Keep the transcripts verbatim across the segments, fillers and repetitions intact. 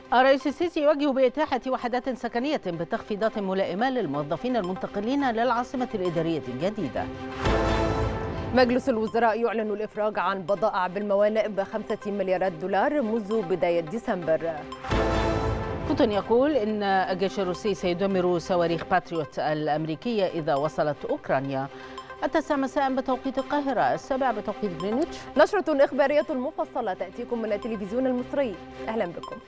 الرئيس السيسي يوجه بإتاحة وحدات سكنية بتخفيضات ملائمة للموظفين المنتقلين للعاصمة الإدارية الجديدة. مجلس الوزراء يعلن الإفراج عن بضائع بالموانئ بخمسة مليارات دولار منذ بداية ديسمبر. بوتين يقول إن الجيش الروسي سيدمر صواريخ باتريوت الأمريكية إذا وصلت أوكرانيا. التاسعة مساء بتوقيت القاهرة، السابعة بتوقيت جرينتش. نشرة إخبارية مفصلة تأتيكم من التلفزيون المصري. أهلا بكم.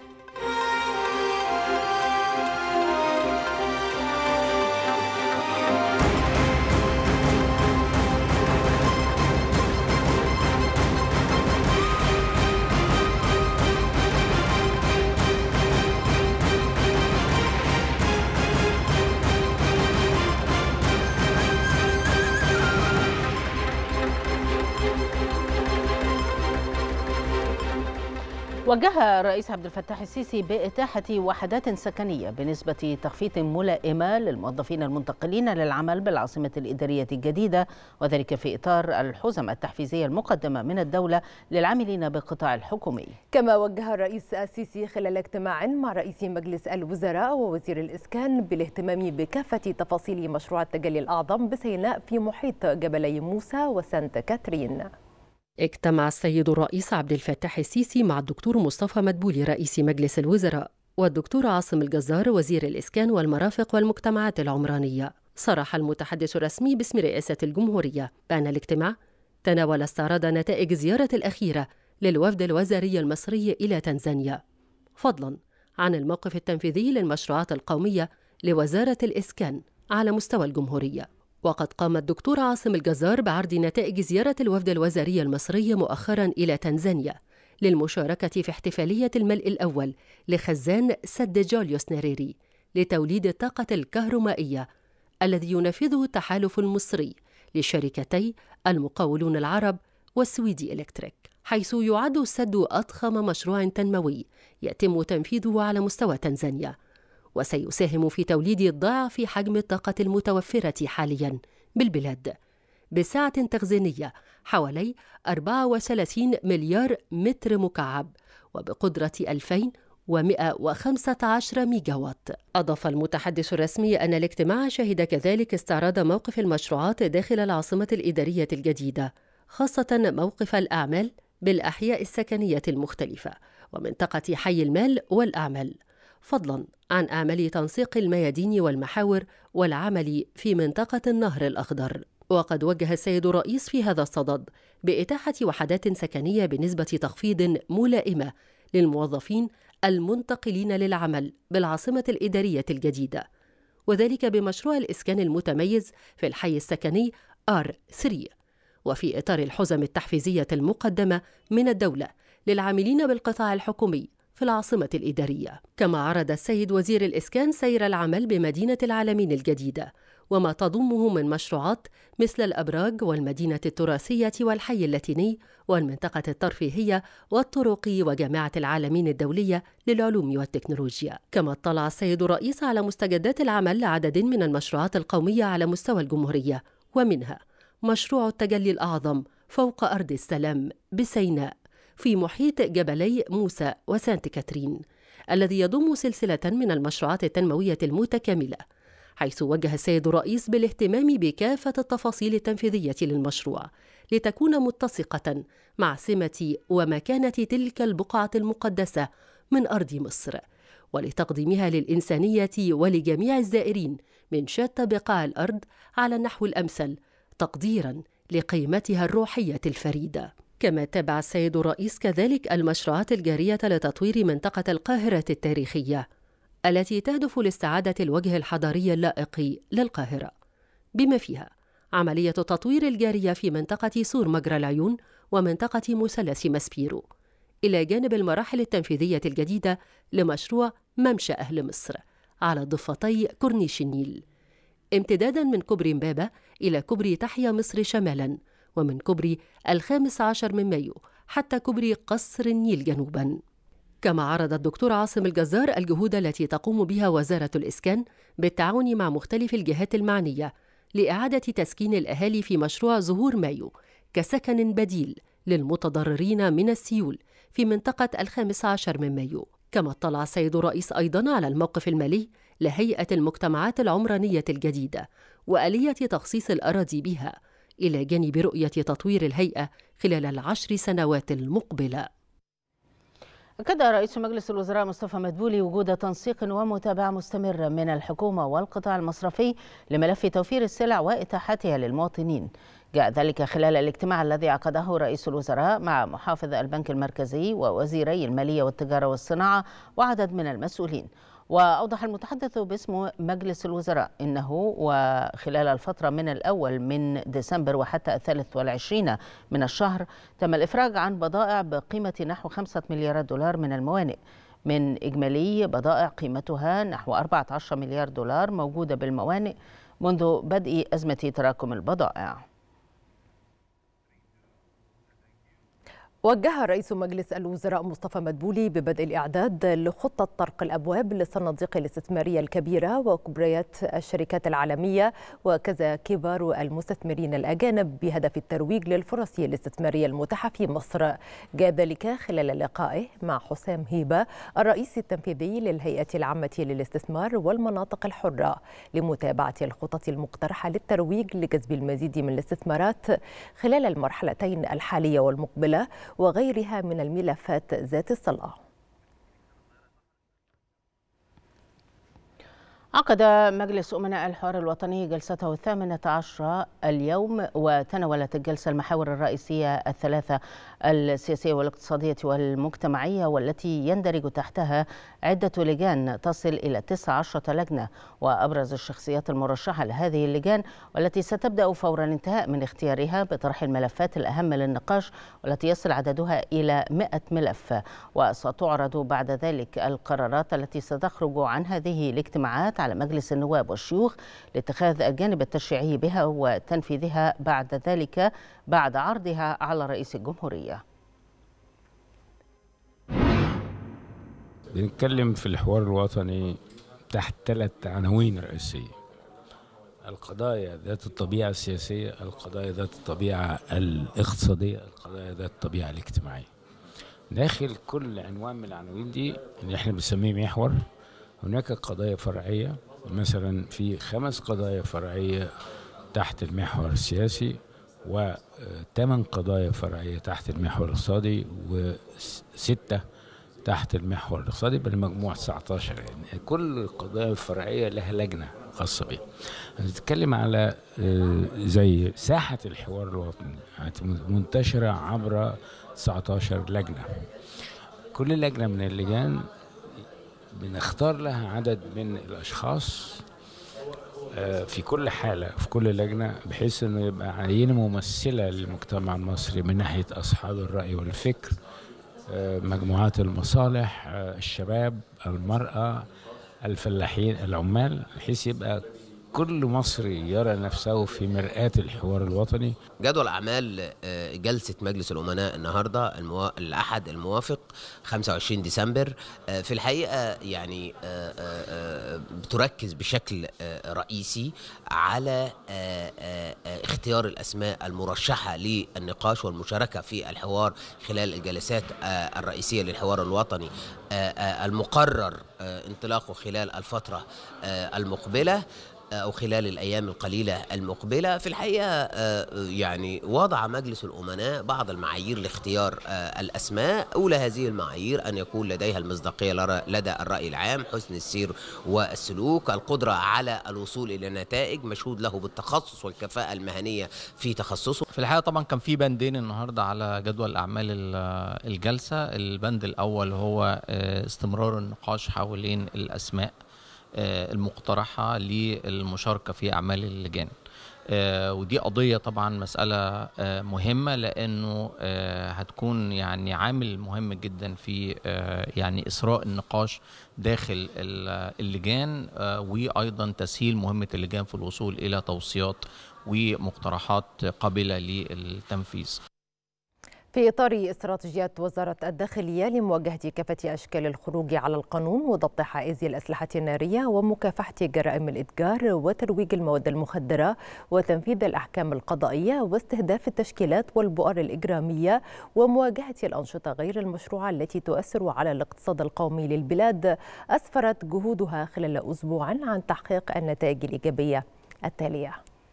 وجه الرئيس عبد الفتاح السيسي بإتاحة وحدات سكنية بنسبة تخفيض ملائمة للموظفين المنتقلين للعمل بالعاصمة الإدارية الجديدة، وذلك في إطار الحزم التحفيزية المقدمة من الدولة للعاملين بالقطاع الحكومي. كما وجه الرئيس السيسي خلال اجتماع مع رئيس مجلس الوزراء ووزير الإسكان بالاهتمام بكافة تفاصيل مشروع التجلي الأعظم بسيناء في محيط جبلي موسى وسانت كاترين. اجتمع السيد الرئيس عبد الفتاح السيسي مع الدكتور مصطفى مدبولي رئيس مجلس الوزراء والدكتور عاصم الجزار وزير الإسكان والمرافق والمجتمعات العمرانية. صرح المتحدث الرسمي باسم رئاسة الجمهورية بأن الاجتماع تناول استعراض نتائج الزيارة الأخيرة للوفد الوزاري المصري إلى تنزانيا، فضلاً عن الموقف التنفيذي للمشروعات القومية لوزارة الإسكان على مستوى الجمهورية. وقد قام الدكتور عاصم الجزار بعرض نتائج زيارة الوفد الوزاري المصري مؤخراً إلى تنزانيا للمشاركة في احتفالية الملء الأول لخزان سد جوليوس نيريري لتوليد الطاقة الكهرومائية الذي ينفذه التحالف المصري لشركتي المقاولون العرب والسويدي إلكتريك، حيث يعد السد أضخم مشروع تنموي يتم تنفيذه على مستوى تنزانيا، وسيساهم في توليد ضعف حجم الطاقة المتوفرة حالياً بالبلاد بسعة تخزينية حوالي أربعة وثلاثين مليار متر مكعب وبقدرة ألفين ومئة وخمسة عشر ميجا وات. أضاف المتحدث الرسمي أن الاجتماع شهد كذلك استعراض موقف المشروعات داخل العاصمة الإدارية الجديدة، خاصة موقف الأعمال بالأحياء السكنية المختلفة ومنطقة حي المال والأعمال، فضلاً عن أعمال تنسيق الميادين والمحاور والعمل في منطقة النهر الأخضر. وقد وجه السيد الرئيس في هذا الصدد بإتاحة وحدات سكنية بنسبة تخفيض ملائمة للموظفين المنتقلين للعمل بالعاصمة الإدارية الجديدة، وذلك بمشروع الإسكان المتميز في الحي السكني آر ثلاثة، وفي إطار الحزم التحفيزية المقدمة من الدولة للعاملين بالقطاع الحكومي في العاصمة الإدارية. كما عرض السيد وزير الإسكان سير العمل بمدينة العالمين الجديدة وما تضمه من مشروعات مثل الأبراج والمدينة التراثية والحي اللاتيني والمنطقة الترفيهية والطرق وجامعة العالمين الدولية للعلوم والتكنولوجيا. كما اطلع السيد الرئيس على مستجدات العمل لعدد من المشروعات القومية على مستوى الجمهورية، ومنها مشروع التجلي الأعظم فوق أرض السلام بسيناء في محيط جبلي موسى وسانت كاترين، الذي يضم سلسلة من المشروعات التنموية المتكاملة، حيث وجه السيد الرئيس بالاهتمام بكافة التفاصيل التنفيذية للمشروع لتكون متسقة مع سمة ومكانة تلك البقعة المقدسة من أرض مصر، ولتقديمها للإنسانية ولجميع الزائرين من شتى بقاع الأرض على النحو الأمثل تقديراً لقيمتها الروحية الفريدة. كما تابع السيد الرئيس كذلك المشروعات الجارية لتطوير منطقة القاهرة التاريخية التي تهدف لاستعادة الوجه الحضاري اللائق للقاهرة، بما فيها عملية تطوير الجارية في منطقة سور مجرى العيون ومنطقة مثلث ماسبيرو، إلى جانب المراحل التنفيذية الجديدة لمشروع ممشى أهل مصر على ضفتي كورنيش النيل، امتدادا من كوبري إمبابة إلى كوبري تحيا مصر شمالا، ومن كوبري الخامس عشر من مايو حتى كوبري قصر النيل جنوبا. كما عرض الدكتور عاصم الجزار الجهود التي تقوم بها وزارة الإسكان بالتعاون مع مختلف الجهات المعنية لإعادة تسكين الأهالي في مشروع زهور مايو كسكن بديل للمتضررين من السيول في منطقة الخامس عشر من مايو. كما اطلع السيد الرئيس أيضا على الموقف المالي لهيئة المجتمعات العمرانية الجديدة وآلية تخصيص الأراضي بها، إلى جانب رؤية تطوير الهيئة خلال العشر سنوات المقبلة. أكد رئيس مجلس الوزراء مصطفى مدبولي وجود تنسيق ومتابعة مستمرة من الحكومة والقطاع المصرفي لملف توفير السلع وإتاحتها للمواطنين. جاء ذلك خلال الاجتماع الذي عقده رئيس الوزراء مع محافظ البنك المركزي ووزيري المالية والتجارة والصناعة وعدد من المسؤولين. وأوضح المتحدث باسم مجلس الوزراء إنه وخلال الفترة من الأول من ديسمبر وحتى الثالث والعشرين من الشهر تم الإفراج عن بضائع بقيمة نحو خمسة مليارات دولار من الموانئ، من إجمالي بضائع قيمتها نحو أربعة عشر مليار دولار موجودة بالموانئ منذ بدء أزمة تراكم البضائع. وجه رئيس مجلس الوزراء مصطفى مدبولي ببدء الإعداد لخطة طرق الأبواب للصناديق الاستثمارية الكبيرة وكبريات الشركات العالمية وكذا كبار المستثمرين الأجانب بهدف الترويج للفرص الاستثمارية المتاحة في مصر. جاء ذلك خلال لقائه مع حسام هيبة الرئيس التنفيذي للهيئة العامة للاستثمار والمناطق الحرة لمتابعة الخطط المقترحة للترويج لجذب المزيد من الاستثمارات خلال المرحلتين الحالية والمقبلة وغيرها من الملفات ذات الصلة. عقد مجلس أمناء الحوار الوطني جلسته الثامنة عشرة اليوم، وتناولت الجلسة المحاور الرئيسية الثلاثة السياسية والاقتصادية والمجتمعية، والتي يندرج تحتها عدة لجان تصل إلى تسع عشرة لجنة. وأبرز الشخصيات المرشحة لهذه اللجان والتي ستبدأ فور الانتهاء من اختيارها بطرح الملفات الأهم للنقاش، والتي يصل عددها إلى مئة ملف، وستعرض بعد ذلك القرارات التي ستخرج عن هذه الاجتماعات على مجلس النواب والشيوخ لاتخاذ الجانب التشريعي بها وتنفيذها بعد ذلك بعد عرضها على رئيس الجمهورية. بنتكلم في الحوار الوطني تحت ثلاث عناوين رئيسية: القضايا ذات الطبيعة السياسية، القضايا ذات الطبيعة الاقتصادية، القضايا ذات الطبيعة الاجتماعية. داخل كل عنوان من العناوين دي اللي احنا بنسميه محور هناك قضايا فرعية، مثلا في خمس قضايا فرعية تحت المحور السياسي، وثمان قضايا فرعية تحت المحور الاقتصادي، وستة تحت المحور الاقتصادي، بالمجموع تسعة عشر. يعني كل القضايا الفرعية لها لجنة خاصة بها. هنتكلم على زي ساحة الحوار الوطني منتشرة عبر تسعة عشر لجنة. كل لجنة من اللجان بنختار لها عدد من الأشخاص في كل حالة في كل لجنة، بحيث أنه يبقى عينة ممثلة للمجتمع المصري من ناحية أصحاب الرأي والفكر، مجموعات المصالح، الشباب، المرأة، الفلاحين، العمال، بحيث يبقى كل مصري يرى نفسه في مرآة الحوار الوطني. جدول أعمال جلسة مجلس الأمناء النهاردة المو... الأحد الموافق خمسة وعشرين ديسمبر في الحقيقة يعني بتركز بشكل رئيسي على اختيار الأسماء المرشحة للنقاش والمشاركة في الحوار خلال الجلسات الرئيسية للحوار الوطني المقرر انطلاقه خلال الفترة المقبلة أو خلال الأيام القليلة المقبلة. في الحقيقة يعني وضع مجلس الأمناء بعض المعايير لاختيار الأسماء. أولى هذه المعايير أن يكون لديها المصداقية لدى الرأي العام، حسن السير والسلوك، القدرة على الوصول إلى نتائج، مشهود له بالتخصص والكفاءة المهنية في تخصصه. في الحقيقة طبعا كان في بندين النهاردة على جدول أعمال الجلسة. البند الأول هو استمرار النقاش حوالين الأسماء المقترحة للمشاركة في أعمال اللجان، ودي قضية طبعا مسألة مهمة، لأنه هتكون يعني عامل مهم جدا في يعني إسراء النقاش داخل اللجان، وأيضا تسهيل مهمة اللجان في الوصول إلى توصيات ومقترحات قابلة للتنفيذ. في إطار استراتيجيات وزارة الداخلية لمواجهة كافة أشكال الخروج على القانون وضبط حائز الأسلحة النارية ومكافحة جرائم الإتجار وترويج المواد المخدرة وتنفيذ الأحكام القضائية واستهداف التشكيلات والبؤر الإجرامية ومواجهة الأنشطة غير المشروعة التي تؤثر على الاقتصاد القومي للبلاد، أسفرت جهودها خلال أسبوع عن تحقيق النتائج الإيجابية التالية.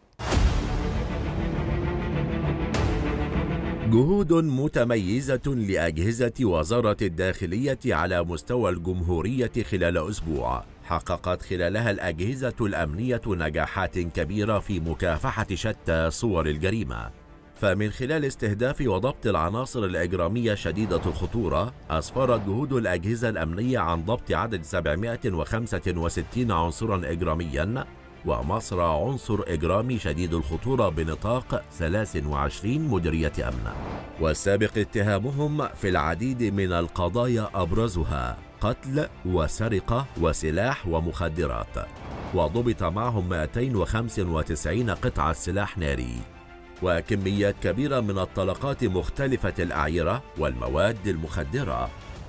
جهود متميزة لأجهزة وزارة الداخلية على مستوى الجمهورية خلال أسبوع حققت خلالها الأجهزة الأمنية نجاحات كبيرة في مكافحة شتى صور الجريمة. فمن خلال استهداف وضبط العناصر الإجرامية شديدة الخطورة، أسفرت جهود الأجهزة الأمنية عن ضبط عدد سبعمائة وخمسة وستين عنصرا إجراميا ومصر عنصر إجرامي شديد الخطورة بنطاق ثلاث وعشرين مديرية أمن، والسابق اتهامهم في العديد من القضايا أبرزها قتل وسرقة وسلاح ومخدرات، وضبط معهم مئتين وخمسة وتسعين قطعة سلاح ناري وكميات كبيرة من الطلقات مختلفة الأعيرة والمواد المخدرة.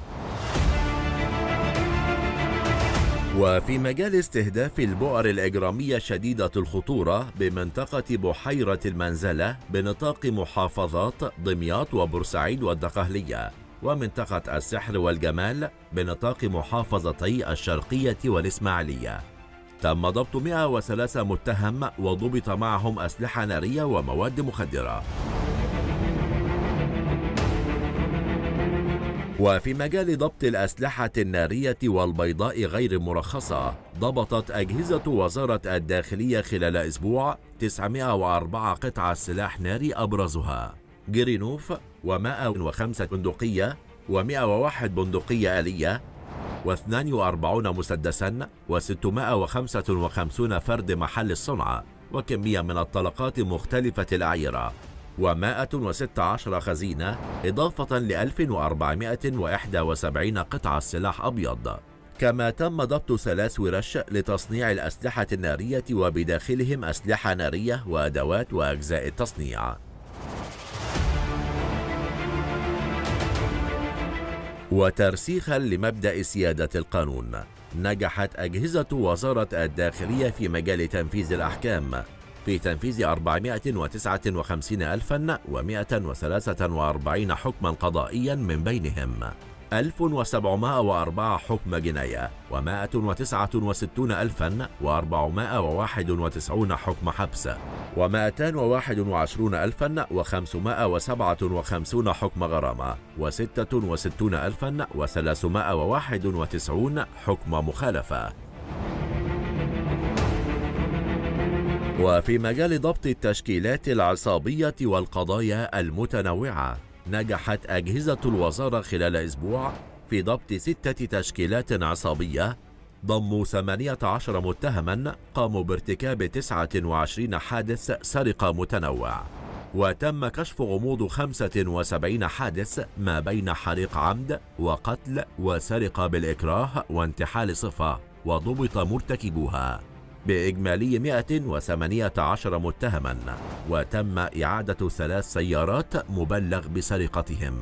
وفي مجال استهداف البؤر الإجرامية شديدة الخطورة بمنطقة بحيرة المنزلة بنطاق محافظات دمياط وبورسعيد والدقهلية، ومنطقة السحر والجمال بنطاق محافظتي الشرقية والإسماعيلية، تم ضبط مئة وثلاثة متهم وضبط معهم أسلحة نارية ومواد مخدرة. وفي مجال ضبط الأسلحة النارية والبيضاء غير المرخصة، ضبطت أجهزة وزارة الداخلية خلال أسبوع تسعمائة وأربعة قطعة سلاح ناري أبرزها جرينوف ومائة وخمسة بندقية ومائة وواحد بندقية آلية واثنان وأربعين مسدسا وستمائة وخمسة وخمسين فرد محل الصنع، وكمية من الطلقات مختلفة الأعيرة ومائة وستة عشر خزينة، إضافة ل ألف وأربعمائة وواحد وسبعين قطعة سلاح أبيض. كما تم ضبط ثلاث ورش لتصنيع الأسلحة النارية وبداخلهم أسلحة نارية وأدوات وأجزاء التصنيع. وترسيخا لمبدأ سيادة القانون، نجحت أجهزة وزارة الداخلية في مجال تنفيذ الأحكام في تنفيذ أربعمائة وتسعة وخمسين ألفا ومائة وثلاثة وأربعين حكما قضائيا، من بينهم ألف وسبعمائة وأربعة حكم جناية ومائة وتسعة وستون ألفا وأربعمائة وواحد وتسعين حكم حبس ومائتان وواحد وعشرون ألفا وخمسمائة وسبعة وخمسين حكم غرامة وستة وستون ألفا وثلاثمائة وواحد وتسعين حكم مخالفة. وفي مجال ضبط التشكيلات العصابية والقضايا المتنوعة، نجحت أجهزة الوزارة خلال أسبوع في ضبط ستة تشكيلات عصابية ضموا ثمانية عشر متهما قاموا بارتكاب تسعة وعشرين حادث سرقة متنوع، وتم كشف غموض خمسة وسبعين حادث ما بين حريق عمد وقتل وسرقة بالإكراه وانتحال صفة، وضبط مرتكبوها بإجمالي مئة وثمانية عشر متهما، وتم إعادة ثلاث سيارات مبلغ بسرقتهم.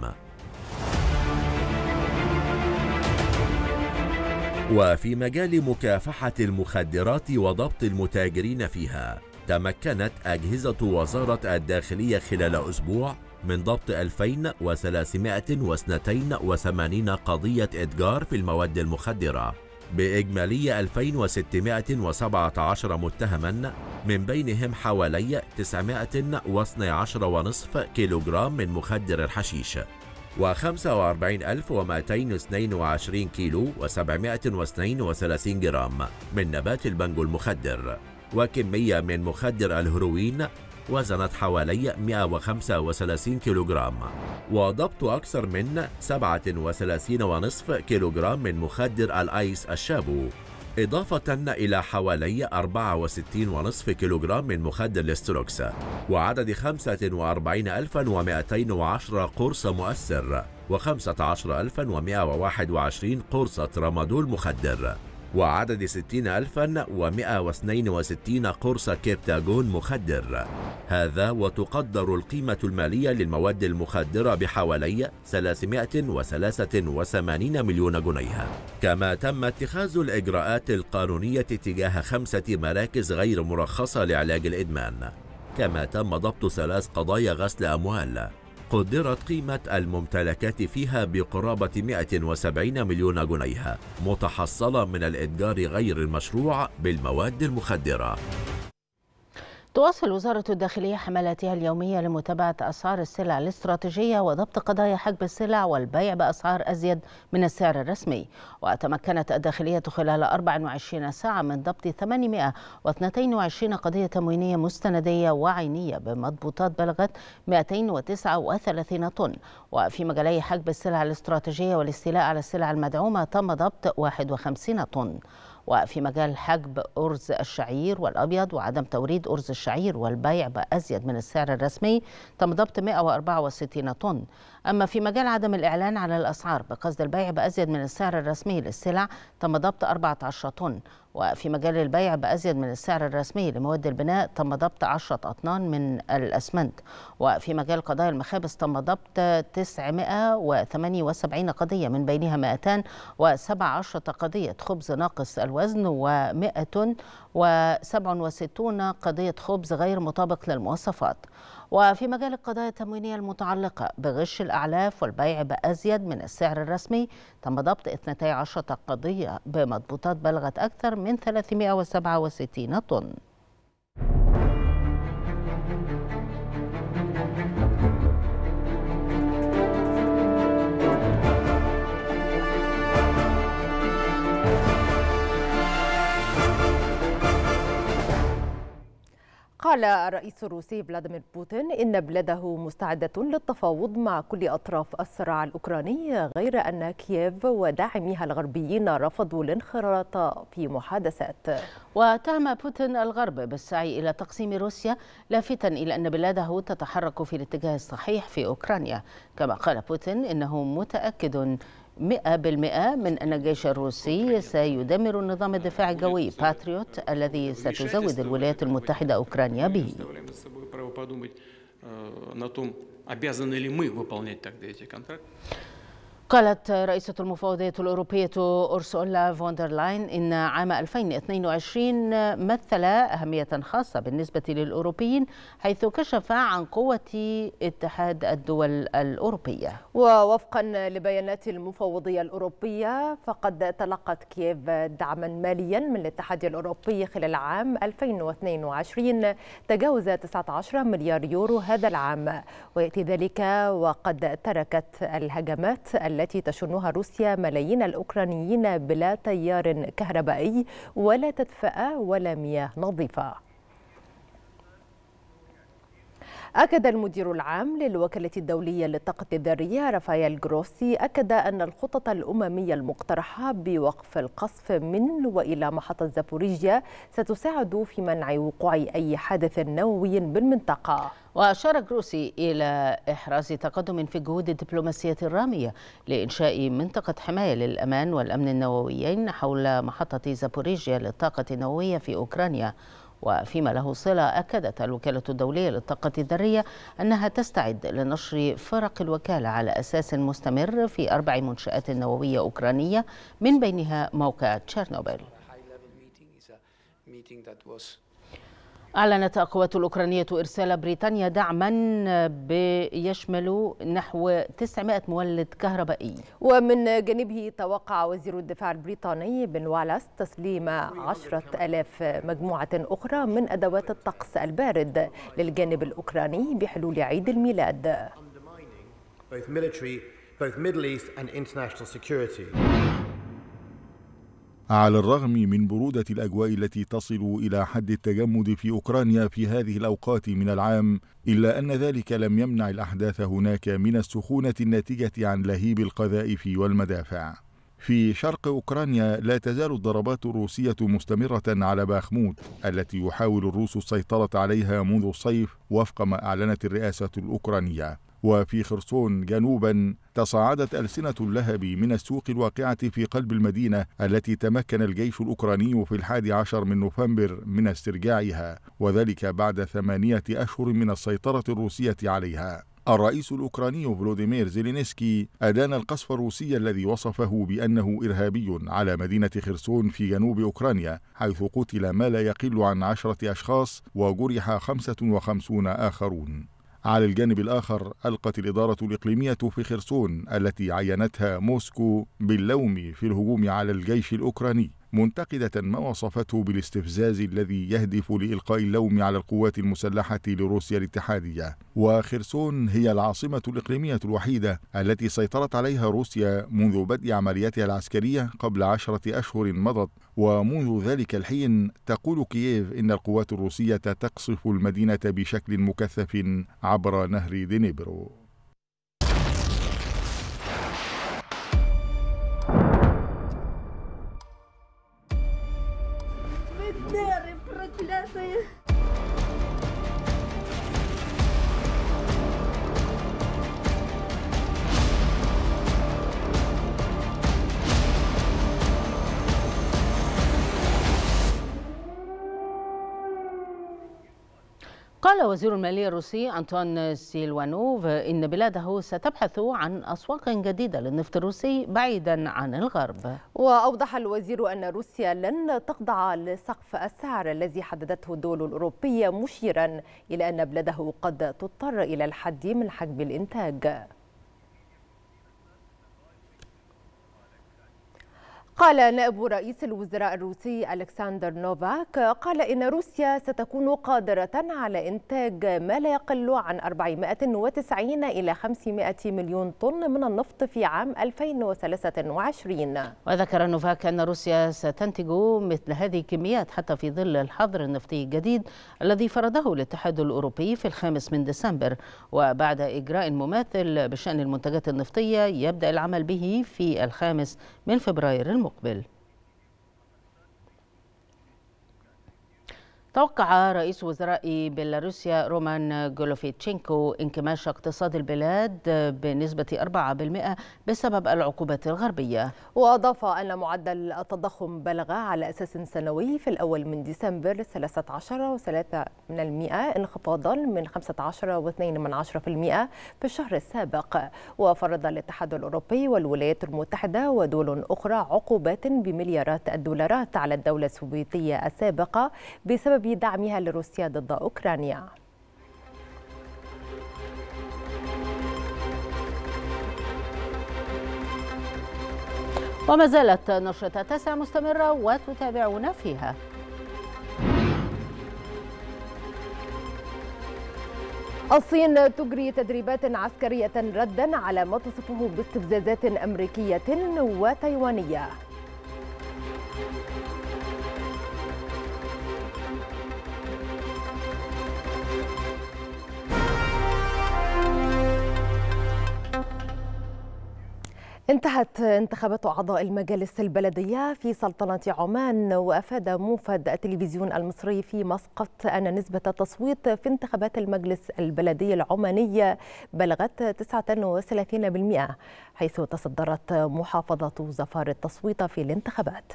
وفي مجال مكافحة المخدرات وضبط المتاجرين فيها، تمكنت أجهزة وزارة الداخلية خلال أسبوع من ضبط ألفين وثلاثمائة واثنين وثمانين قضية إتجار في المواد المخدرة بإجمالي ألفين وستمائة وسبعة عشر متهما، من بينهم حوالي تسعمائة واثني عشر ونصف كيلوغرام من مخدر الحشيش وخمسة وأربعين ألف ومائتين واثنين وعشرين كيلو وسبعمائة واثنين وثلاثين جرام من نبات البنجو المخدر، وكمية من مخدر الهيروين وزنت حوالي مئة وخمسة وثلاثين كيلوغرام، وضبط أكثر من سبعة وثلاثين ونصف كيلوغرام من مخدر الآيس الشابو، إضافة إلى حوالي أربعة وستين ونصف كيلوغرام من مخدر الاستروكس، وعدد خمسة وأربعين ألفا ومائتين وعشرة قرص مؤثر وخمسة عشر ألفا ومائة وواحد وعشرين قرصة رامادول مخدر، وعدد ستين ألفا ومئة واثنين وستين قرص كبتاجون مخدر. هذا وتقدر القيمة المالية للمواد المخدرة بحوالي ثلاثمائة وثلاثة وثمانين مليون جنيه. كما تم اتخاذ الإجراءات القانونية تجاه خمسة مراكز غير مرخصة لعلاج الإدمان. كما تم ضبط ثلاث قضايا غسل أموال قدرت قيمة الممتلكات فيها بقرابة مئة وسبعين مليون جنيه متحصلة من الإتجار غير المشروع بالمواد المخدرة. تواصل وزارة الداخلية حملاتها اليومية لمتابعة أسعار السلع الاستراتيجية وضبط قضايا حجب السلع والبيع بأسعار أزيد من السعر الرسمي. وتمكنت الداخلية خلال أربع وعشرين ساعة من ضبط ثمانمائة واثنين وعشرين قضية تموينية مستندية وعينية بمضبوطات بلغت مئتين وتسعة وثلاثين طن. وفي مجالي حجب السلع الاستراتيجية والاستيلاء على السلع المدعومة تم ضبط واحد وخمسين طن. وفي مجال حجب أرز الشعير والأبيض وعدم توريد أرز الشعير والبيع بأزيد من السعر الرسمي تم ضبط مئة وأربعة وستين طن. أما في مجال عدم الإعلان على الأسعار بقصد البيع بأزيد من السعر الرسمي للسلع تم ضبط أربعة عشر طن. وفي مجال البيع بأزيد من السعر الرسمي لمواد البناء تم ضبط عشرة أطنان من الأسمنت. وفي مجال قضايا المخابز تم ضبط تسعمائة وثمانية وسبعين قضية من بينها مئتين وسبعة عشر قضية خبز ناقص الوزن ومئة وسبعة وستين قضية خبز غير مطابق للمواصفات. وفي مجال القضايا التموينية المتعلقة بغش الأعلاف والبيع بأزيد من السعر الرسمي تم ضبط اثنتي عشرة قضية بمضبوطات بلغت أكثر من ثلاثمائة وسبعة وستين طن. قال الرئيس الروسي فلاديمير بوتين إن بلاده مستعدة للتفاوض مع كل أطراف الصراع الأوكراني، غير أن كييف وداعميها الغربيين رفضوا الانخراط في محادثات. واتهم بوتين الغرب بالسعي إلى تقسيم روسيا، لافتا إلى أن بلاده تتحرك في الاتجاه الصحيح في أوكرانيا. كما قال بوتين إنه متأكد مئة بالمئة من أن الجيش الروسي سيدمر النظام الدفاع الجوي باتريوت الذي ستزود الولايات المتحدة أوكرانيا به. قالت رئيسة المفوضية الأوروبية أورسولا فون لاين إن عام ألفين واثنين وعشرين مثل أهمية خاصة بالنسبة للأوروبيين، حيث كشف عن قوة اتحاد الدول الأوروبية. ووفقا لبيانات المفوضية الأوروبية فقد تلقت كييف دعما ماليا من الاتحاد الأوروبي خلال عام ألفين واثنين وعشرين تجاوز تسعة عشر مليار يورو هذا العام، ويأتي ذلك وقد تركت الهجمات التي تشنها روسيا ملايين الأوكرانيين بلا تيار كهربائي ولا تدفئة ولا مياه نظيفة. أكد المدير العام للوكالة الدولية للطاقة الذرية رافائيل جروسي أكد أن الخطط الأممية المقترحة بوقف القصف من وإلى محطة زابوريجيا ستساعد في منع وقوع أي حادث نووي بالمنطقة. وأشار جروسي إلى إحراز تقدم في الجهود الدبلوماسية الرامية لإنشاء منطقة حماية للأمان والأمن النوويين حول محطة زابوريجيا للطاقة النووية في أوكرانيا. وفيما له صلة، أكدت الوكالة الدولية للطاقة الذرية أنها تستعد لنشر فرق الوكالة على أساس مستمر في أربع منشآت نووية أوكرانية من بينها موقع تشيرنوبل. أعلنت القوات الأوكرانية إرسال بريطانيا دعما بيشمل نحو تسعمائة مولد كهربائي. ومن جانبه توقع وزير الدفاع البريطاني بن والاس تسليم عشرة آلاف مجموعة أخرى من أدوات الطقس البارد للجانب الأوكراني بحلول عيد الميلاد. على الرغم من برودة الأجواء التي تصل إلى حد التجمد في أوكرانيا في هذه الأوقات من العام، إلا أن ذلك لم يمنع الأحداث هناك من السخونة الناتجة عن لهيب القذائف والمدافع. في شرق أوكرانيا لا تزال الضربات الروسية مستمرة على باخموت التي يحاول الروس السيطرة عليها منذ الصيف وفق ما أعلنت الرئاسة الأوكرانية. وفي خرسون جنوبا تصاعدت ألسنة اللهب من السوق الواقعة في قلب المدينة التي تمكن الجيش الأوكراني في الحادي عشر من نوفمبر من استرجاعها، وذلك بعد ثمانية أشهر من السيطرة الروسية عليها. الرئيس الأوكراني فلوديمير زيلينسكي أدان القصف الروسي الذي وصفه بأنه إرهابي على مدينة خرسون في جنوب أوكرانيا، حيث قتل ما لا يقل عن عشرة أشخاص وجرح خمسة وخمسين آخرون. على الجانب الآخر ألقت الإدارة الإقليمية في خرسون التي عينتها موسكو باللوم في الهجوم على الجيش الأوكراني، منتقدة ما وصفته بالاستفزاز الذي يهدف لإلقاء اللوم على القوات المسلحة لروسيا الاتحادية. وخرسون هي العاصمة الإقليمية الوحيدة التي سيطرت عليها روسيا منذ بدء عملياتها العسكرية قبل عشرة أشهر مضت، ومنذ ذلك الحين تقول كييف إن القوات الروسية تقصف المدينة بشكل مكثف عبر نهر دنيبرو. قال وزير المالية الروسي أنتون سيلوانوف إن بلاده ستبحث عن أسواق جديدة للنفط الروسي بعيدا عن الغرب. وأوضح الوزير أن روسيا لن تخضع لسقف السعر الذي حددته الدول الأوروبية، مشيرا إلى أن بلاده قد تضطر إلى الحد من حجم الإنتاج. قال نائب رئيس الوزراء الروسي ألكسندر نوفاك قال إن روسيا ستكون قادرة على إنتاج ما لا يقل عن أربعمائة وتسعين إلى خمسمائة مليون طن من النفط في عام ألفين وثلاثة وعشرين. وذكر نوفاك أن روسيا ستنتج مثل هذه الكميات حتى في ظل الحظر النفطي الجديد الذي فرضه الاتحاد الأوروبي في الخامس من ديسمبر، وبعد إجراء مماثل بشأن المنتجات النفطية يبدأ العمل به في الخامس من فبراير المقبل. توقع رئيس وزراء بيلاروسيا رومان غولوفيتشينكو انكماش اقتصاد البلاد بنسبة أربعة بالمئة بسبب العقوبات الغربية. وأضاف أن معدل التضخم بلغ على أساس سنوي في الأول من ديسمبر ثلاثة عشر فاصلة ثلاثة بالمئة انخفاضا من خمسة عشر فاصلة اثنين بالمئة في الشهر السابق. وفرض الاتحاد الأوروبي والولايات المتحدة ودول أخرى عقوبات بمليارات الدولارات على الدولة السوفيتية السابقة بسبب دعمها لروسيا ضد أوكرانيا. وما زالت نشرة التاسع مستمرة وتتابعون فيها. الصين تجري تدريبات عسكرية ردا على ما تصفه باستفزازات أمريكية وتايوانية. انتهت انتخابات أعضاء المجالس البلدية في سلطنة عمان، وأفاد موفد التلفزيون المصري في مسقط أن نسبة التصويت في انتخابات المجلس البلدي العماني بلغت تسعة وثلاثين بالمئة، حيث تصدرت محافظة ظفار التصويت في الانتخابات.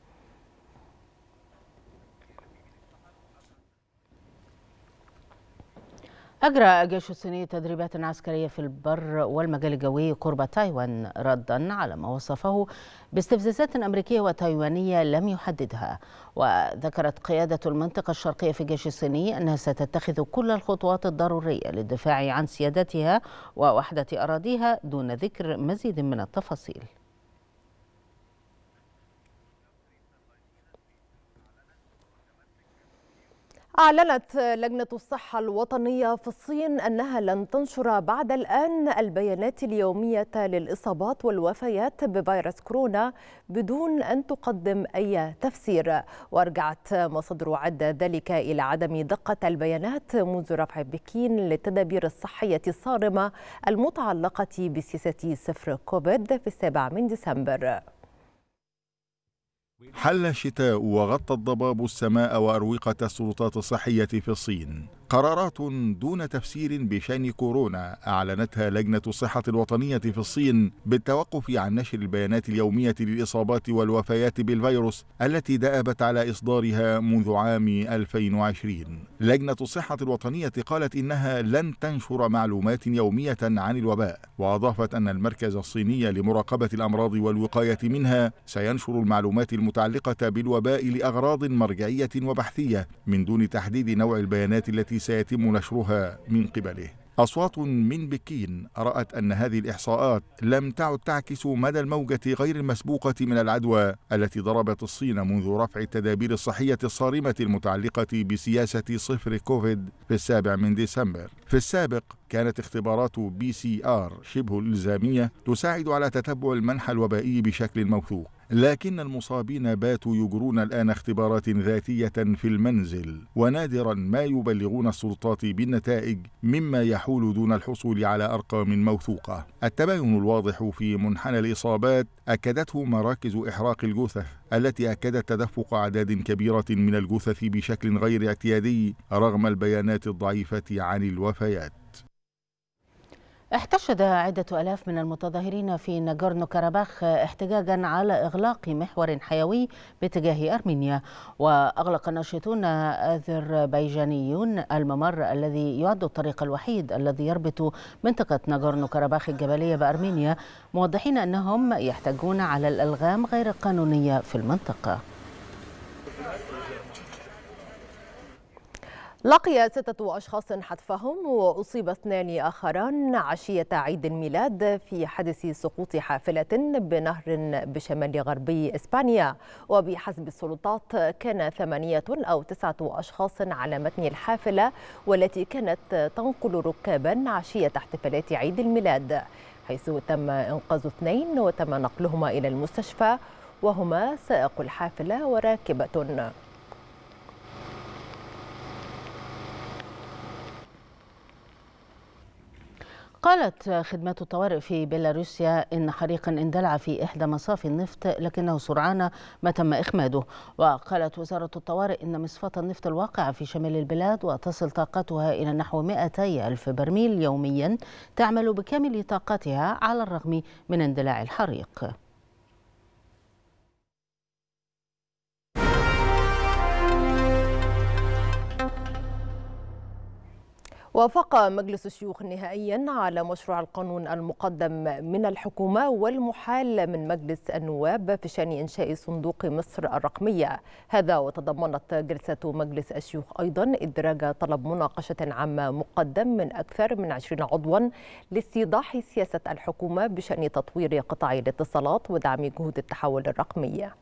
أجرى الجيش الصيني تدريبات عسكرية في البر والمجال الجوي قرب تايوان ردا على ما وصفه باستفزازات أمريكية وتايوانية لم يحددها. وذكرت قيادة المنطقة الشرقية في الجيش الصيني أنها ستتخذ كل الخطوات الضرورية للدفاع عن سيادتها ووحدة أراضيها دون ذكر مزيد من التفاصيل. أعلنت لجنة الصحة الوطنية في الصين أنها لن تنشر بعد الآن البيانات اليومية للإصابات والوفيات بفيروس كورونا بدون أن تقدم أي تفسير. وأرجعت مصادر عدة ذلك إلى عدم دقة البيانات منذ رفع بكين للتدابير الصحية الصارمة المتعلقة بسياسة صفر كوفيد في السابع من ديسمبر. حل الشتاء وغطى الضباب السماء وأروقة السلطات الصحية في الصين، قرارات دون تفسير بشأن كورونا أعلنتها لجنة الصحة الوطنية في الصين بالتوقف عن نشر البيانات اليومية للإصابات والوفيات بالفيروس التي دأبت على إصدارها منذ عام ألفين وعشرين. لجنة الصحة الوطنية قالت إنها لن تنشر معلومات يومية عن الوباء، وأضافت أن المركز الصيني لمراقبة الأمراض والوقاية منها سينشر المعلومات المتعلقة بالوباء لأغراض مرجعية وبحثية من دون تحديد نوع البيانات التي سيتم نشرها من قبله. أصوات من بكين رأت أن هذه الإحصاءات لم تعد تعكس مدى الموجة غير المسبوقة من العدوى التي ضربت الصين منذ رفع التدابير الصحية الصارمة المتعلقة بسياسة صفر كوفيد في السابع من ديسمبر. في السابق كانت اختبارات بي سي آر شبه الإلزامية تساعد على تتبع المنحى الوبائي بشكل موثوق، لكن المصابين باتوا يجرون الآن اختبارات ذاتية في المنزل، ونادرا ما يبلغون السلطات بالنتائج، مما يحول دون الحصول على أرقام موثوقة. التباين الواضح في منحنى الإصابات أكدته مراكز إحراق الجثث التي أكدت تدفق أعداد كبيرة من الجثث بشكل غير اعتيادي رغم البيانات الضعيفة عن الوفيات. احتشد عدة آلاف من المتظاهرين في ناغورنو كاراباخ احتجاجا على إغلاق محور حيوي باتجاه أرمينيا، وأغلق الناشطون الأذربيجانيون الممر الذي يعد الطريق الوحيد الذي يربط منطقة ناغورنو كاراباخ الجبلية بأرمينيا، موضحين أنهم يحتجون على الألغام غير القانونية في المنطقة. لقي ستة أشخاص حتفهم وأصيب اثنان آخران عشية عيد الميلاد في حادث سقوط حافلة بنهر بشمال غربي إسبانيا، وبحسب السلطات كان ثمانية أو تسعة أشخاص على متن الحافلة والتي كانت تنقل ركابا عشية احتفالات عيد الميلاد، حيث تم إنقاذ اثنين وتم نقلهما إلى المستشفى وهما سائق الحافلة وراكبة. قالت خدمات الطوارئ في بيلاروسيا إن حريقا اندلع في إحدى مصافي النفط لكنه سرعان ما تم إخماده. وقالت وزارة الطوارئ إن مصفاة النفط الواقعة في شمال البلاد وتصل طاقتها إلى نحو مئتي ألف برميل يوميا تعمل بكامل طاقتها على الرغم من اندلاع الحريق. وافق مجلس الشيوخ نهائيا على مشروع القانون المقدم من الحكومة والمحال من مجلس النواب في شأن إنشاء صندوق مصر الرقمية. هذا وتضمنت جلسة مجلس الشيوخ أيضا إدراج طلب مناقشة عامة مقدم من أكثر من عشرين عضوا لاستيضاح سياسة الحكومة بشأن تطوير قطاع الاتصالات ودعم جهود التحول الرقمي.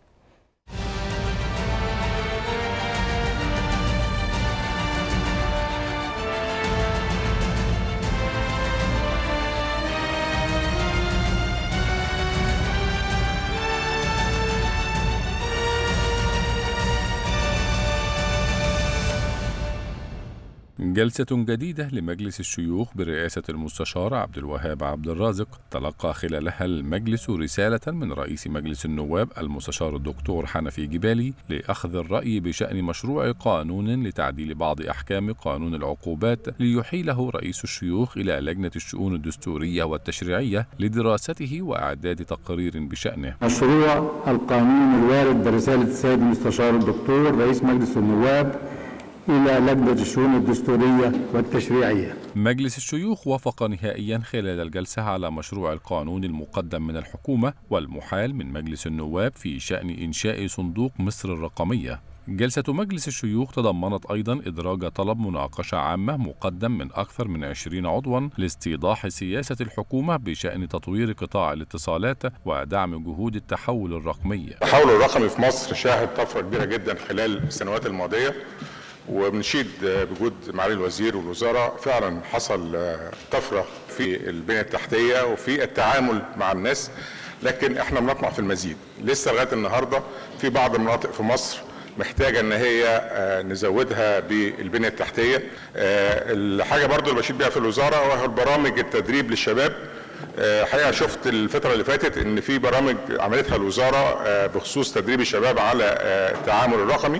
جلسة جديدة لمجلس الشيوخ برئاسة المستشار عبد الوهاب عبد الرازق تلقى خلالها المجلس رسالة من رئيس مجلس النواب المستشار الدكتور حنفي جبالي لأخذ الرأي بشأن مشروع قانون لتعديل بعض أحكام قانون العقوبات ليحيله رئيس الشيوخ إلى لجنة الشؤون الدستورية والتشريعية لدراسته وإعداد تقرير بشأنه. مشروع القانون الوارد برسالة السيد المستشار الدكتور رئيس مجلس النواب إلى لجنة الشؤون الدستورية والتشريعية. مجلس الشيوخ وافق نهائيا خلال الجلسة على مشروع القانون المقدم من الحكومة والمحال من مجلس النواب في شأن إنشاء صندوق مصر الرقمية. جلسة مجلس الشيوخ تضمنت أيضا إدراج طلب مناقشة عامة مقدم من أكثر من عشرين عضوا لاستيضاح سياسة الحكومة بشأن تطوير قطاع الاتصالات ودعم جهود التحول الرقمي. التحول الرقمي في مصر شاهد طفرة كبيرة جدا خلال السنوات الماضية، وبنشيد بوجود معالي الوزير والوزارة. فعلا حصل طفرة في البنية التحتية وفي التعامل مع الناس، لكن احنا بنطمع في المزيد. لسه لغاية النهاردة في بعض المناطق في مصر محتاجة ان هي نزودها بالبنية التحتية. الحاجة برضو اللي بشيد بيها في الوزارة وهو البرامج التدريب للشباب. حقيقة شفت الفترة اللي فاتت ان في برامج عملتها الوزارة بخصوص تدريب الشباب على التعامل الرقمي،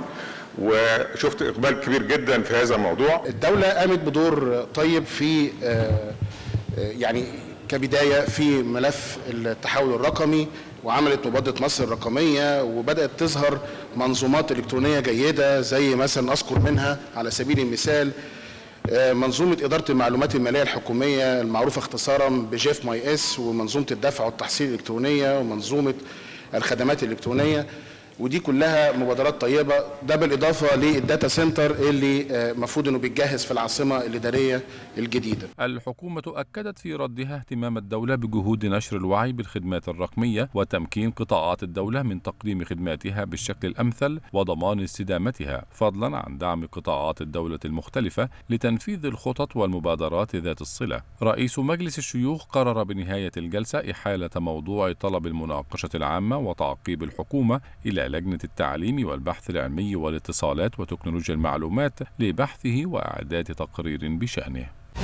وشفت اقبال كبير جدا في هذا الموضوع. الدوله قامت بدور طيب في يعني كبدايه في ملف التحول الرقمي، وعملت مبادرة مصر الرقمية، وبدأت تظهر منظومات إلكترونية جيدة، زي مثلا أذكر منها على سبيل المثال منظومة إدارة المعلومات المالية الحكومية المعروفة اختصارا بجيف ماي اس، ومنظومة الدفع والتحصيل الإلكترونية، ومنظومة الخدمات الإلكترونية، ودي كلها مبادرات طيبة. ده بالإضافة للداتا سنتر اللي المفروض أنه بيتجهز في العاصمة الإدارية الجديدة. الحكومة أكدت في ردها اهتمام الدولة بجهود نشر الوعي بالخدمات الرقمية وتمكين قطاعات الدولة من تقديم خدماتها بالشكل الأمثل وضمان استدامتها، فضلا عن دعم قطاعات الدولة المختلفة لتنفيذ الخطط والمبادرات ذات الصلة. رئيس مجلس الشيوخ قرر بنهاية الجلسة إحالة موضوع طلب المناقشة العامة وتعقيب الحكومة إلى لجنة التعليم والبحث العلمي والاتصالات وتكنولوجيا المعلومات لبحثه وإعداد تقرير بشأنه.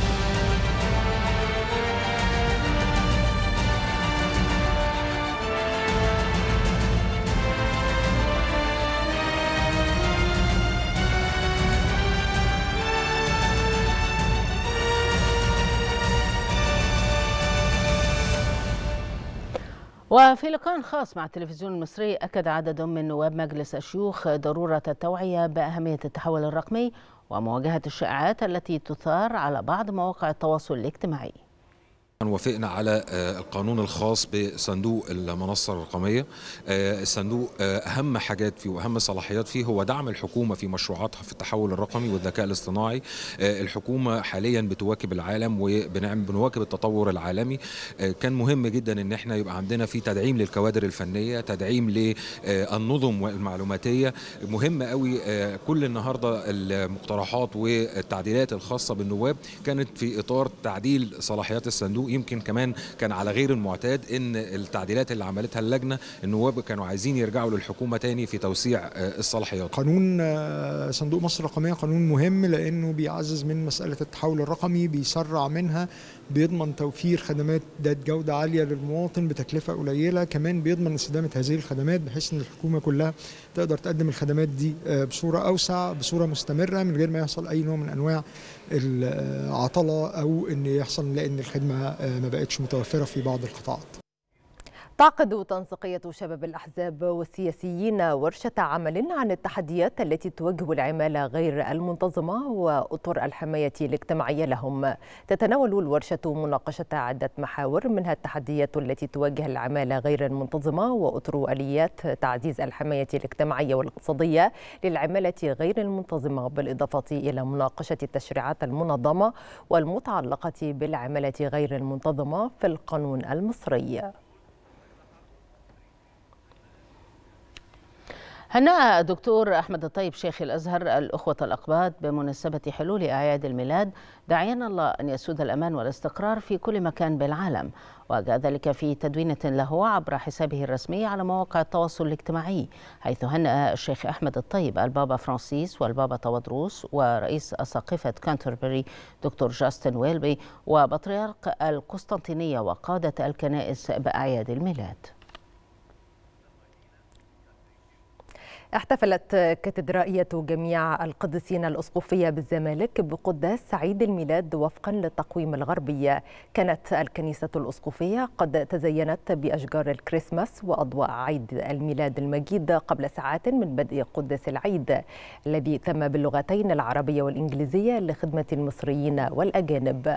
وفي لقاء خاص مع التلفزيون المصري أكد عدد من نواب مجلس الشيوخ ضرورة التوعية بأهمية التحول الرقمي ومواجهة الشائعات التي تثار على بعض مواقع التواصل الاجتماعي. وافقنا على القانون الخاص بصندوق المنصة الرقمية. الصندوق أهم حاجات فيه وأهم صلاحيات فيه هو دعم الحكومة في مشروعاتها في التحول الرقمي والذكاء الاصطناعي. الحكومة حاليا بتواكب العالم وبنواكب التطور العالمي. كان مهم جدا ان احنا يبقى عندنا في تدعيم للكوادر الفنية، تدعيم للنظم المعلوماتية. مهم قوي كل النهاردة المقترحات والتعديلات الخاصة بالنواب كانت في إطار تعديل صلاحيات الصندوق. يمكن كمان كان على غير المعتاد ان التعديلات اللي عملتها اللجنه النواب كانوا عايزين يرجعوا للحكومه تاني في توسيع الصلاحيات. قانون صندوق مصر الرقميه قانون مهم لانه بيعزز من مساله التحول الرقمي، بيسرع منها، بيضمن توفير خدمات ذات جوده عاليه للمواطن بتكلفه قليله، كمان بيضمن استدامه هذه الخدمات بحيث ان الحكومه كلها تقدر تقدم الخدمات دي بصوره اوسع بصوره مستمره من غير ما يحصل اي نوع من انواع العطله او ان يحصل لان الخدمه ما بقتش متوفره في بعض القطاعات. تعقد تنسيقية شباب الأحزاب والسياسيين ورشة عمل عن التحديات التي تواجه العمالة غير المنتظمة وأطر الحماية الاجتماعية لهم. تتناول الورشة مناقشة عدة محاور منها التحديات التي تواجه العمالة غير المنتظمة وأطر آليات تعزيز الحماية الاجتماعية والاقتصادية للعمالة غير المنتظمة، بالإضافة إلى مناقشة التشريعات المنظمة والمتعلقة بالعمالة غير المنتظمة في القانون المصري. هنأ الدكتور أحمد الطيب شيخ الأزهر الأخوة الأقباط بمناسبة حلول أعياد الميلاد، داعيا الله أن يسود الأمان والاستقرار في كل مكان بالعالم. وجاء ذلك في تدوينة له عبر حسابه الرسمي على مواقع التواصل الاجتماعي، حيث هنأ الشيخ أحمد الطيب البابا فرانسيس والبابا تودروس ورئيس أساقفة كانتربري دكتور جاستن ويلبي وبطريرك القسطنطينية وقادة الكنائس بأعياد الميلاد. احتفلت كاتدرائية جميع القديسين الأسقفية بالزمالك بقداس عيد الميلاد وفقا للتقويم الغربي. كانت الكنيسة الأسقفية قد تزينت بأشجار الكريسماس وأضواء عيد الميلاد المجيد قبل ساعات من بدء قداس العيد الذي تم باللغتين العربية والإنجليزية لخدمة المصريين والأجانب.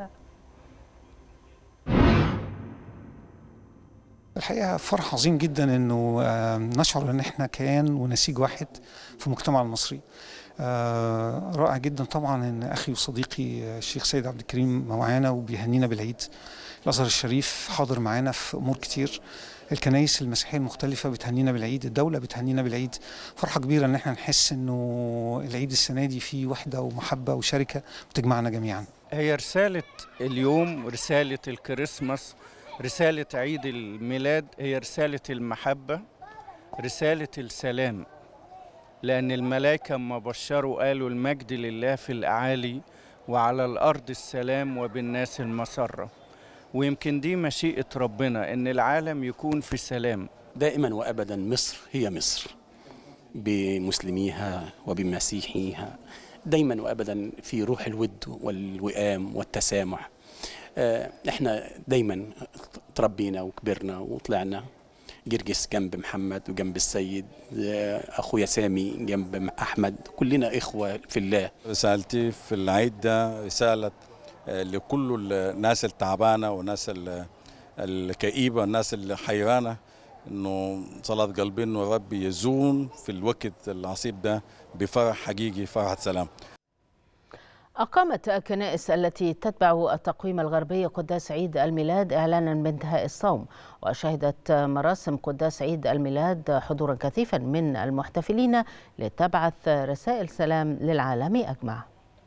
الحقيقة فرح عظيم جدا انه نشعر ان احنا كيان ونسيج واحد في المجتمع المصري. رائع جدا طبعا ان اخي وصديقي الشيخ سيد عبد الكريم معانا وبيهنينا بالعيد. الازهر الشريف حاضر معانا في امور كتير، الكنائس المسيحيه المختلفه بتهنينا بالعيد، الدوله بتهنينا بالعيد. فرحه كبيره ان احنا نحس انه العيد السنه دي فيه وحده ومحبه وشركه بتجمعنا جميعا. هي رساله اليوم، رساله الكريسماس، رسالة عيد الميلاد، هي رسالة المحبة، رسالة السلام، لأن الملائكة ما بشروا قالوا المجد لله في الأعالي وعلى الأرض السلام وبالناس المسرة. ويمكن دي مشيئة ربنا إن العالم يكون في سلام. دائما وأبدا مصر هي مصر، بمسلميها وبمسيحيها، دايما وأبدا في روح الود والوئام والتسامح. احنا دايما تربينا وكبرنا وطلعنا جرجس جنب محمد وجنب السيد، اخويا سامي جنب احمد، كلنا اخوه في الله. رسالتي في العيد ده رساله لكل الناس التعبانه والناس الكئيبه والناس اللي حيرانه، انه صلاه قلبي انه الرب يزون في الوقت العصيب ده بفرح حقيقي، فرحه سلام. أقامت الكنائس التي تتبع التقويم الغربي قداس عيد الميلاد إعلانا بانتهاء الصوم، وشهدت مراسم قداس عيد الميلاد حضورا كثيفا من المحتفلين لتبعث رسائل سلام للعالم أجمع.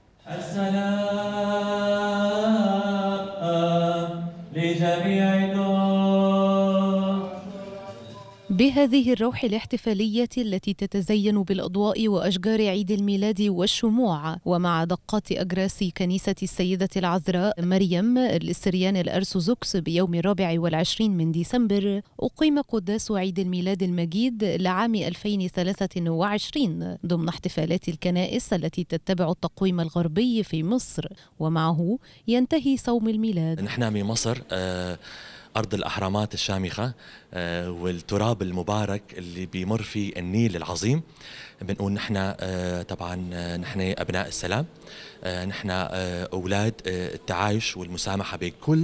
السلام لجميع الدول. بهذه الروح الاحتفالية التي تتزين بالأضواء وأشجار عيد الميلاد والشموع، ومع دقات أجراس كنيسة السيدة العذراء مريم للسريان الأرثوذكس بيوم الرابع والعشرين من ديسمبر، أقيم قداس عيد الميلاد المجيد لعام ألفين وثلاثة وعشرين ضمن احتفالات الكنائس التي تتبع التقويم الغربي في مصر، ومعه ينتهي صوم الميلاد. نحن من مصر أرض الأهرامات الشامخة والتراب المبارك اللي بيمر فيه النيل العظيم. بنقول نحن طبعا نحن أبناء السلام، نحن أولاد التعايش والمسامحة بكل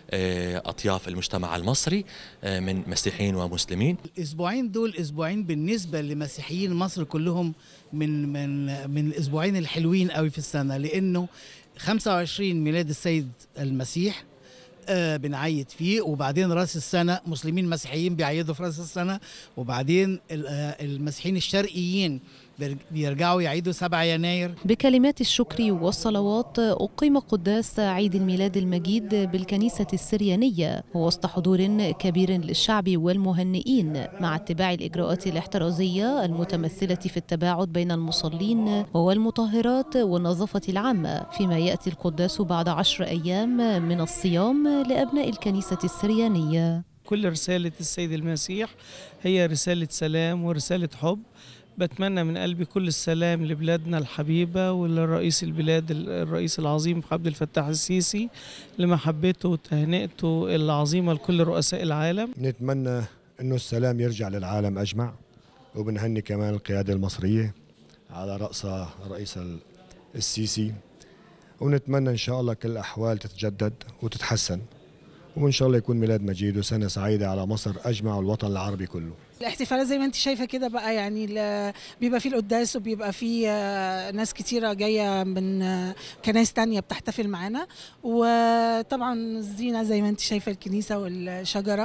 أطياف المجتمع المصري من مسيحيين ومسلمين. الأسبوعين دول أسبوعين بالنسبة لمسيحيين مصر كلهم من من من الأسبوعين الحلوين قوي في السنة، لأنه خمسة وعشرين ميلاد السيد المسيح آه بنعيد فيه، وبعدين راس السنة مسلمين مسيحيين بيعيدوا في راس السنة، وبعدين المسيحيين الشرقيين بيرجعوا يعيدوا سبعة يناير. بكلمات الشكر والصلوات أقيم قداس عيد الميلاد المجيد بالكنيسة السريانية وسط حضور كبير للشعب والمهنئين، مع اتباع الإجراءات الاحترازية المتمثلة في التباعد بين المصلين والمطهرات والنظافة العامة، فيما يأتي القداس بعد عشر أيام من الصيام لأبناء الكنيسة السريانية. كل رسالة السيد المسيح هي رسالة سلام ورسالة حب. بتمنى من قلبي كل السلام لبلادنا الحبيبة ولرئيس البلاد الرئيس العظيم عبد الفتاح السيسي لمحبته وتهنئته العظيمة لكل رؤساء العالم. نتمنى أنه السلام يرجع للعالم أجمع، وبنهني كمان القيادة المصرية على رأسها الرئيس السيسي، ونتمنى إن شاء الله كل الأحوال تتجدد وتتحسن، وإن شاء الله يكون ميلاد مجيد وسنة سعيدة على مصر أجمع والوطن العربي كله. الاحتفالات زي ما انت شايفه كده بقى، يعني بيبقى فيه القداس وبيبقى فيه ناس كتيره جايه من كنايس تانية بتحتفل معانا، وطبعا الزينه زي ما انت شايفه الكنيسه والشجره،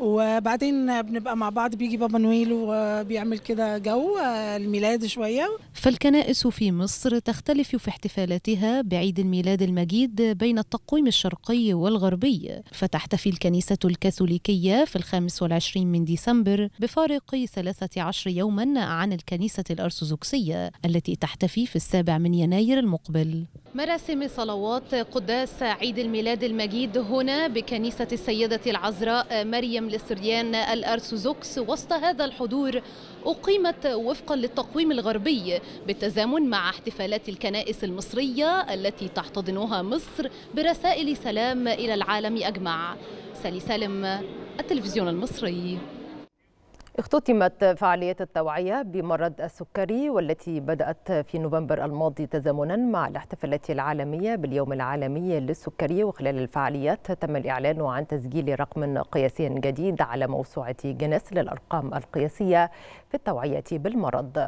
وبعدين بنبقى مع بعض، بيجي بابا نويل وبيعمل كده جو الميلاد شويه. فالكنائس في مصر تختلف في احتفالاتها بعيد الميلاد المجيد بين التقويم الشرقي والغربي، فتحتفل الكنيسه الكاثوليكيه في الخامس والعشرين من ديسمبر بفارق ثلاثة عشر يوما عن الكنيسة الأرثوذكسية التي تحتفي في السابع من يناير المقبل. مراسم صلوات قداس عيد الميلاد المجيد هنا بكنيسة السيدة العذراء مريم للسريان الأرثوذكس وسط هذا الحضور أقيمت وفقا للتقويم الغربي بالتزامن مع احتفالات الكنائس المصرية التي تحتضنها مصر برسائل سلام إلى العالم أجمع. سالي سالم، التلفزيون المصري. اختتمت فعاليات التوعية بمرض السكري والتي بدأت في نوفمبر الماضي تزامنا مع الاحتفالات العالمية باليوم العالمي للسكري، وخلال الفعاليات تم الإعلان عن تسجيل رقم قياسي جديد على موسوعة جينيس للأرقام القياسية في التوعية بالمرض.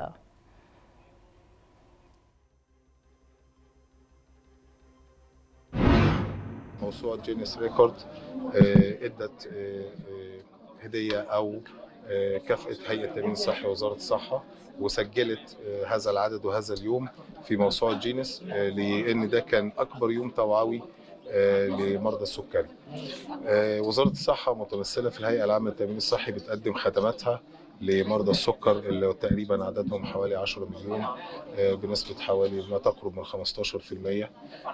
موسوعة جينيس ريكورد ادت هدية أو كافأة هيئة التأمين الصحي ووزارة الصحة، وسجلت هذا العدد وهذا اليوم في موسوعة جينيس، لأن ده كان أكبر يوم توعوي لمرضى السكري. وزارة الصحة متمثلة في الهيئة العامة للتأمين الصحي بتقدم خدماتها لمرضى السكر اللي تقريبا عددهم حوالي عشرة مليون بنسبة حوالي ما تقرب من خمستاشر بالمئة.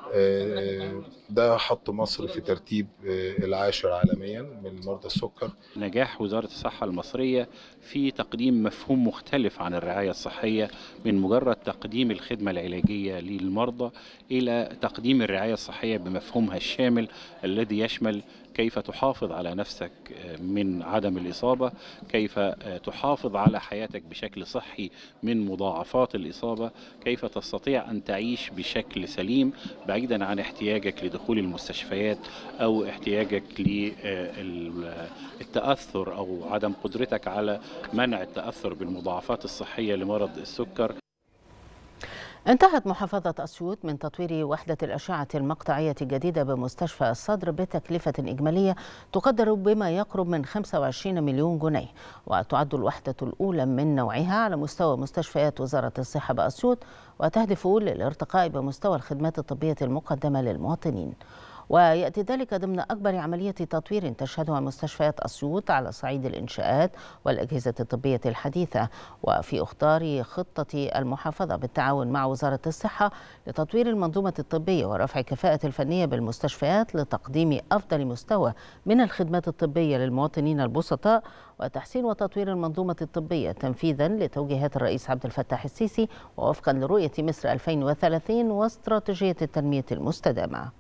ده حط مصر في ترتيب العاشر عالميا من مرضى السكر. نجاح وزارة الصحة المصرية في تقديم مفهوم مختلف عن الرعاية الصحية، من مجرد تقديم الخدمة العلاجية للمرضى إلى تقديم الرعاية الصحية بمفهومها الشامل الذي يشمل كيف تحافظ على نفسك من عدم الإصابة، كيف تحافظ على حياتك بشكل صحي من مضاعفات الإصابة، كيف تستطيع أن تعيش بشكل سليم بعيدا عن احتياجك لدخول المستشفيات أو احتياجك للتأثر أو عدم قدرتك على منع التأثر بالمضاعفات الصحية لمرض السكر. انتهت محافظة أسيوط من تطوير وحدة الأشعة المقطعية الجديدة بمستشفى الصدر بتكلفة إجمالية تقدر بما يقرب من خمسة وعشرين مليون جنيه، وتعد الوحدة الأولى من نوعها على مستوى مستشفيات وزارة الصحة بأسيوط، وتهدف للارتقاء بمستوى الخدمات الطبية المقدمة للمواطنين. ويأتي ذلك ضمن أكبر عملية تطوير تشهدها مستشفيات أسيوط على صعيد الإنشاءات والأجهزة الطبية الحديثة، وفي إخطار خطة المحافظة بالتعاون مع وزارة الصحة لتطوير المنظومة الطبية ورفع كفاءة الفنية بالمستشفيات لتقديم أفضل مستوى من الخدمات الطبية للمواطنين البسطاء، وتحسين وتطوير المنظومة الطبية تنفيذا لتوجيهات الرئيس عبد الفتاح السيسي ووفقا لرؤية مصر ألفين وثلاثين واستراتيجية التنمية المستدامة.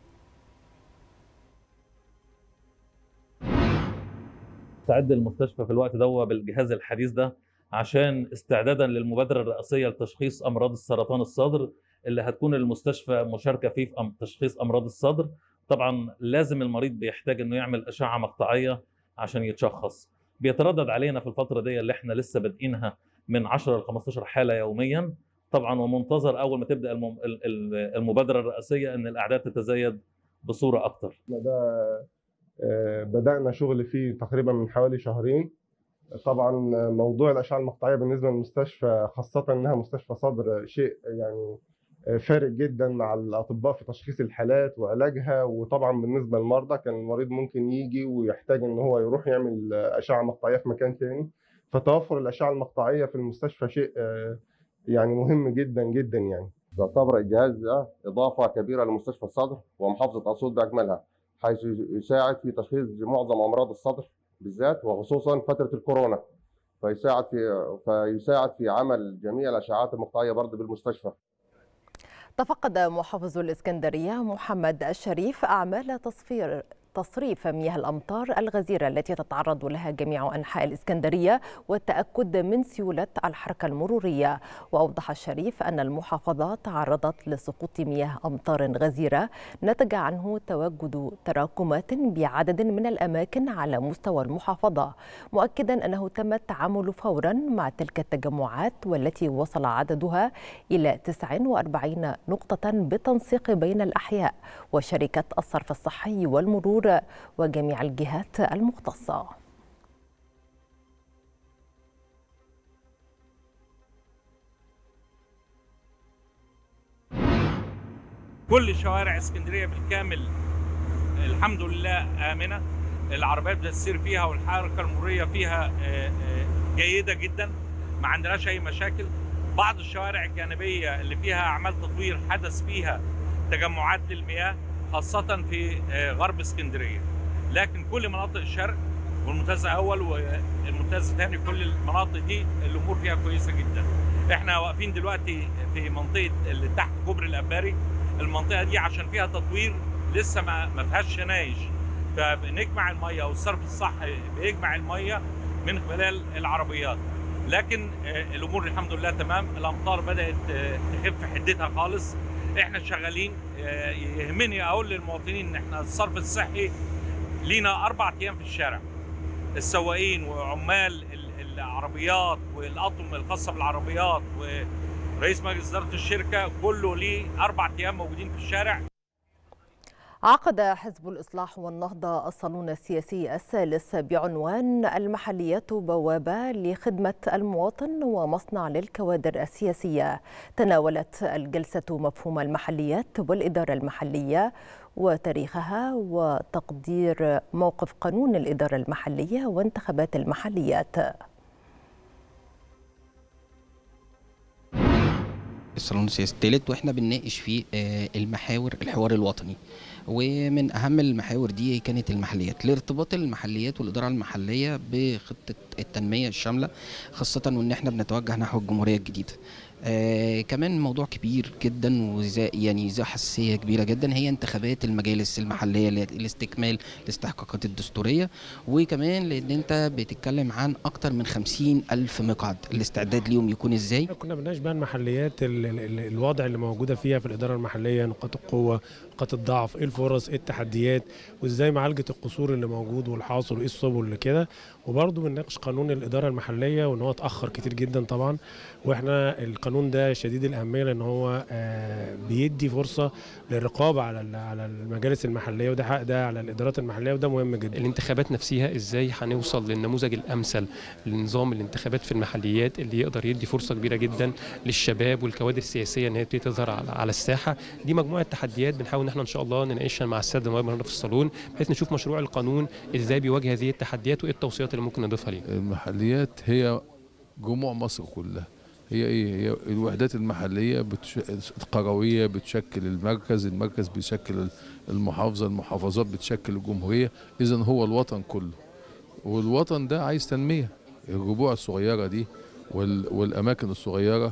تعد المستشفى في الوقت ده بالجهاز الحديث ده عشان استعدادا للمبادرة الرئاسية لتشخيص أمراض السرطان الصدر اللي هتكون المستشفى مشاركة فيه في تشخيص أمراض الصدر. طبعا لازم المريض بيحتاج إنه يعمل أشعة مقطعية عشان يتشخص. بيتردد علينا في الفترة دي اللي احنا لسه بادئينها من عشرة ل خمستاشر حالة يوميا طبعا، ومنتظر أول ما تبدأ المبادرة الرئاسية إن الأعداد تتزايد بصورة أكتر. ده بدأنا شغل فيه تقريبا من حوالي شهرين. طبعا موضوع الأشعة المقطعية بالنسبة للمستشفى خاصة إنها مستشفى صدر شيء يعني فارق جدا مع الأطباء في تشخيص الحالات وعلاجها، وطبعا بالنسبة للمرضى كان المريض ممكن يجي ويحتاج إن هو يروح يعمل أشعة مقطعية في مكان تاني، فتوفر الأشعة المقطعية في المستشفى شيء يعني مهم جدا جدا. يعني يعتبر الجهاز ده إضافة كبيرة لمستشفى الصدر ومحافظة أسيوط بأكملها، حيث يساعد في تشخيص معظم امراض الصدر بالذات وخصوصا فتره الكورونا، فيساعد في فيساعد في عمل جميع الاشعاعات المقطعيه برضه بالمستشفى. تفقد محافظ الإسكندرية محمد الشريف أعمال تصفير تصريف مياه الأمطار الغزيرة التي تتعرض لها جميع أنحاء الإسكندرية والتأكد من سيولة الحركة المرورية. وأوضح الشريف أن المحافظة تعرضت لسقوط مياه أمطار غزيرة نتج عنه تواجد تراكمات بعدد من الأماكن على مستوى المحافظة، مؤكدا أنه تم التعامل فورا مع تلك التجمعات والتي وصل عددها إلى تسعة وأربعين نقطة بالتنسيق بين الأحياء وشركة الصرف الصحي والمرور وجميع الجهات المختصة. كل شوارع اسكندرية بالكامل الحمد لله آمنة، العربيات بتسير فيها والحركة المرورية فيها جيدة جدا، ما عندناش أي مشاكل. بعض الشوارع الجانبية اللي فيها أعمال تطوير حدث فيها تجمعات للمياه خاصة في غرب اسكندرية، لكن كل مناطق الشرق والمنتزه أول والمنتزه الثاني كل المناطق دي الأمور فيها كويسة جدا. احنا واقفين دلوقتي في منطقة اللي تحت كوبري الأباري، المنطقة دي عشان فيها تطوير لسه ما ما فيهاش شنايش، فبنجمع المية والصرف الصحي بيجمع المية من خلال العربيات، لكن الأمور الحمد لله تمام. الأمطار بدأت تخف حدتها خالص. احنا شغالين، يهمني اقول للمواطنين ان احنا الصرف الصحي لينا اربع ايام في الشارع، السواقين وعمال العربيات والاطقم الخاصه بالعربيات ورئيس مجلس اداره الشركه كله ليه اربع ايام موجودين في الشارع. عقد حزب الإصلاح والنهضة الصالون السياسي الثالث بعنوان المحليات بوابة لخدمة المواطن ومصنع للكوادر السياسية. تناولت الجلسة مفهوم المحليات والإدارة المحلية وتاريخها وتقدير موقف قانون الإدارة المحلية وانتخابات المحليات. الصالون السياسي الثالث، واحنا بنناقش فيه المحاور الحوار الوطني، ومن اهم المحاور دي كانت المحليات، لارتباط المحليات والاداره المحليه بخطه التنميه الشامله، خاصه وان احنا بنتوجه نحو الجمهوريه الجديده. آه كمان موضوع كبير جدا وذا يعني ذا حساسيه كبيره جدا هي انتخابات المجالس المحليه لاستكمال الاستحقاقات الدستوريه، وكمان لان انت بتتكلم عن اكتر من خمسين الف مقعد، الاستعداد ليهم يكون ازاي؟ كنا بنناقش بقى المحليات، ال ال الوضع اللي موجوده فيها في الاداره المحليه، نقاط القوه، نقاط الضعف، ايه الفرص، ايه التحديات، وازاي معالجه القصور اللي موجود والحاصل، وايه السبل اللي كده. وبرضه بنناقش قانون الاداره المحليه وان هو اتاخر كتير جدا طبعا، واحنا القانون ده شديد الاهميه لان هو بيدي فرصه للرقابه على على المجالس المحليه، وده حق ده على الادارات المحليه، وده مهم جدا. الانتخابات نفسها ازاي هنوصل للنموذج الامثل لنظام الانتخابات في المحليات اللي يقدر يدي فرصه كبيره جدا للشباب والكوادر السياسيه ان هي تبتدي تظهر على الساحه. دي مجموعه تحديات بنحاول ان احنا ان شاء الله نناقشها مع الساده النواب في الصالون، بحيث نشوف مشروع القانون ازاي بيواجه هذه التحديات وايه التوصيات اللي ممكن نضيفها ليه. المحليات هي جموع مصر كلها، هي ايه؟ هي الوحدات المحليه بتش... القرويه بتشكل المركز، المركز بيشكل المحافظه، المحافظات بتشكل الجمهوريه، اذا هو الوطن كله، والوطن ده عايز تنميه. الربوع الصغيره دي وال... والاماكن الصغيره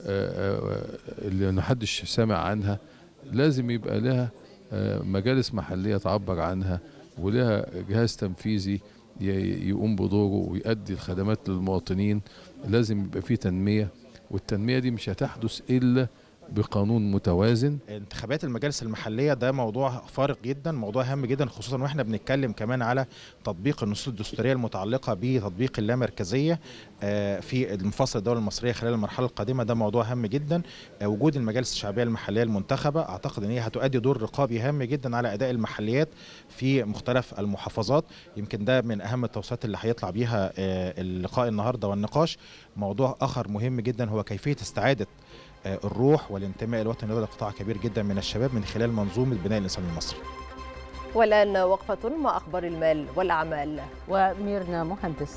اللي محدش سامع عنها لازم يبقى لها مجالس محليه تعبر عنها، ولها جهاز تنفيذي يقوم بدوره ويؤدي الخدمات للمواطنين. لازم يبقى فيه تنمية، والتنمية دي مش هتحدث إلا بقانون متوازن. انتخابات المجالس المحلية ده موضوع فارق جدا، موضوع هام جدا، خصوصا واحنا بنتكلم كمان على تطبيق النصوص الدستورية المتعلقة بتطبيق اللامركزية في المفاصل الدولة المصرية خلال المرحلة القادمة. ده موضوع هام جدا. وجود المجالس الشعبية المحلية المنتخبة اعتقد ان هي هتؤدي دور رقابي هام جدا على اداء المحليات في مختلف المحافظات. يمكن ده من اهم التوصيات اللي هيطلع بيها اللقاء النهارده والنقاش. موضوع اخر مهم جدا هو كيفية استعادة الروح والانتماء الوطني لدى قطاع كبير جدا من الشباب من خلال منظومة بناء الإنسان المصري. والآن وقفة مع أخبار المال والأعمال وميرنا مهندس.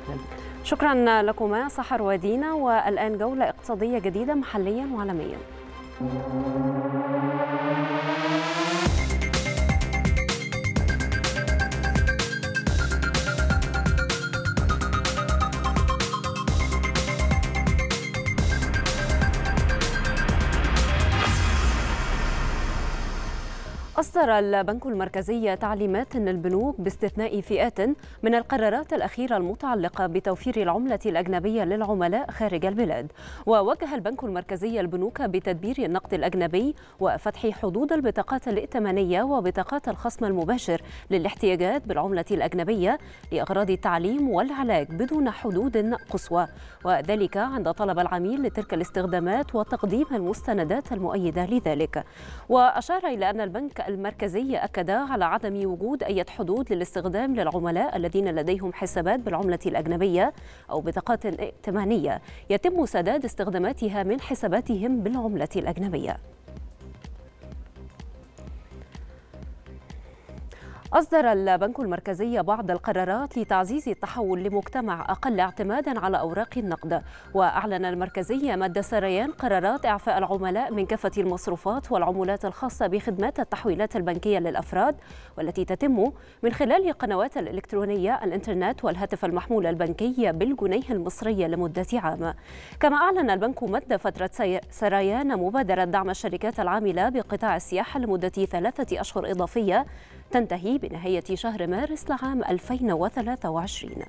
شكرا لكما سحر ودينا. والآن جولة اقتصادية جديدة محليا وعالميا. أصدر البنك المركزي تعليمات للبنوك باستثناء فئات من القرارات الأخيرة المتعلقة بتوفير العملة الأجنبية للعملاء خارج البلاد. ووجه البنك المركزي البنوك بتدبير النقد الأجنبي وفتح حدود البطاقات الائتمانية وبطاقات الخصم المباشر للاحتياجات بالعملة الأجنبية لأغراض التعليم والعلاج بدون حدود قصوى، وذلك عند طلب العميل لتلك الاستخدامات وتقديم المستندات المؤيدة لذلك. وأشار إلى أن البنك المركزي أكد على عدم وجود أي حدود للاستخدام للعملاء الذين لديهم حسابات بالعملة الأجنبية أو بطاقات ائتمانية يتم سداد استخداماتها من حساباتهم بالعملة الأجنبية. أصدر البنك المركزي بعض القرارات لتعزيز التحول لمجتمع أقل اعتمادا على أوراق النقد. وأعلن المركزي مد سريان قرارات إعفاء العملاء من كافة المصروفات والعمولات الخاصة بخدمات التحويلات البنكية للأفراد، والتي تتم من خلال القنوات الإلكترونية، الإنترنت والهاتف المحمول البنكي بالجنيه المصري لمدة عام. كما أعلن البنك مد فترة سريان مبادرة دعم الشركات العاملة بقطاع السياحة لمدة ثلاثة أشهر إضافية تنتهي بنهاية شهر مارس لعام ألفين وثلاثة وعشرين.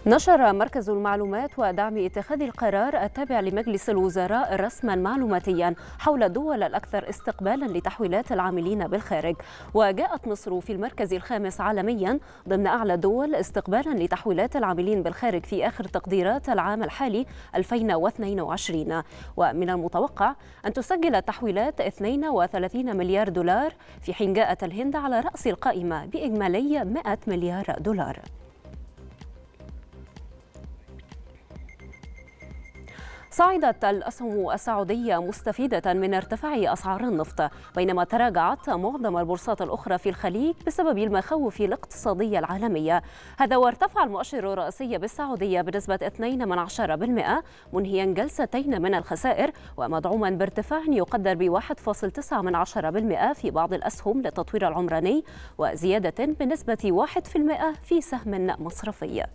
نشر مركز المعلومات ودعم اتخاذ القرار التابع لمجلس الوزراء رسما معلوماتيا حول الدول الأكثر استقبالا لتحويلات العاملين بالخارج. وجاءت مصر في المركز الخامس عالميا ضمن أعلى الدول استقبالا لتحويلات العاملين بالخارج في آخر تقديرات العام الحالي ألفين واثنين وعشرين. ومن المتوقع أن تسجل التحويلات اثنين وثلاثين مليار دولار، في حين جاءت الهند على رأس القائمة بإجمالي مئة مليار دولار. صعدت الأسهم السعودية مستفيدة من ارتفاع أسعار النفط، بينما تراجعت معظم البورصات الأخرى في الخليج بسبب المخاوف الاقتصادية العالمية. هذا وارتفع المؤشر الرئيسي بالسعودية بنسبة اثنين من عشرة بالمئة، منهيا جلستين من الخسائر ومدعوما بارتفاع يقدر ب واحد فاصلة تسعة من عشرة بالمئة في بعض الأسهم للتطوير العمراني، وزيادة بنسبة واحد بالمئة في سهم مصرفي.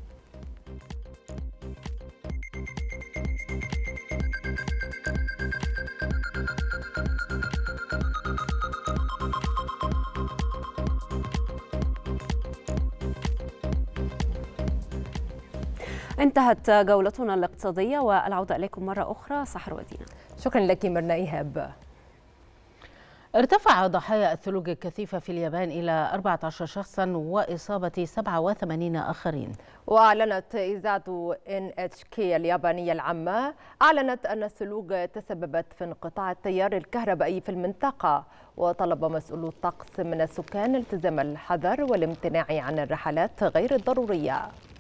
انتهت جولتنا الاقتصادية، والعودة إليكم مرة أخرى سحر ودينا. شكرا لك مرنا إيهاب. ارتفع ضحايا الثلوج الكثيفة في اليابان إلى أربعة عشر شخصا وإصابة سبعة وثمانين آخرين. وأعلنت إذاعة إن إتش كي اليابانية العامة أعلنت أن الثلوج تسببت في انقطاع التيار الكهربائي في المنطقة، وطلب مسؤولو الطقس من السكان التزام الحذر والامتناع عن الرحلات غير الضرورية.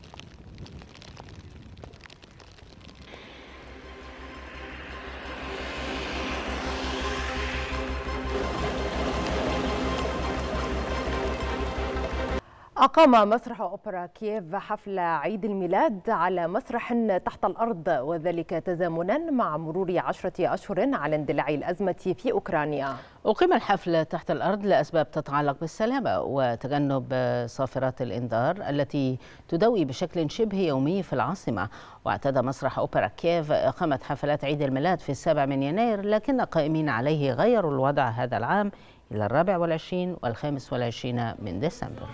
أقام مسرح أوبرا كييف حفل عيد الميلاد على مسرح تحت الأرض، وذلك تزامنا مع مرور عشرة أشهر على اندلاع الأزمة في أوكرانيا. أقيم الحفل تحت الأرض لأسباب تتعلق بالسلامة وتجنب صافرات الإنذار التي تدوي بشكل شبه يومي في العاصمة. واعتاد مسرح أوبرا كييف إقامة حفلات عيد الميلاد في السابع من يناير، لكن القائمين عليه غيروا الوضع هذا العام إلى الرابع والعشرين والخامس والعشرين من ديسمبر.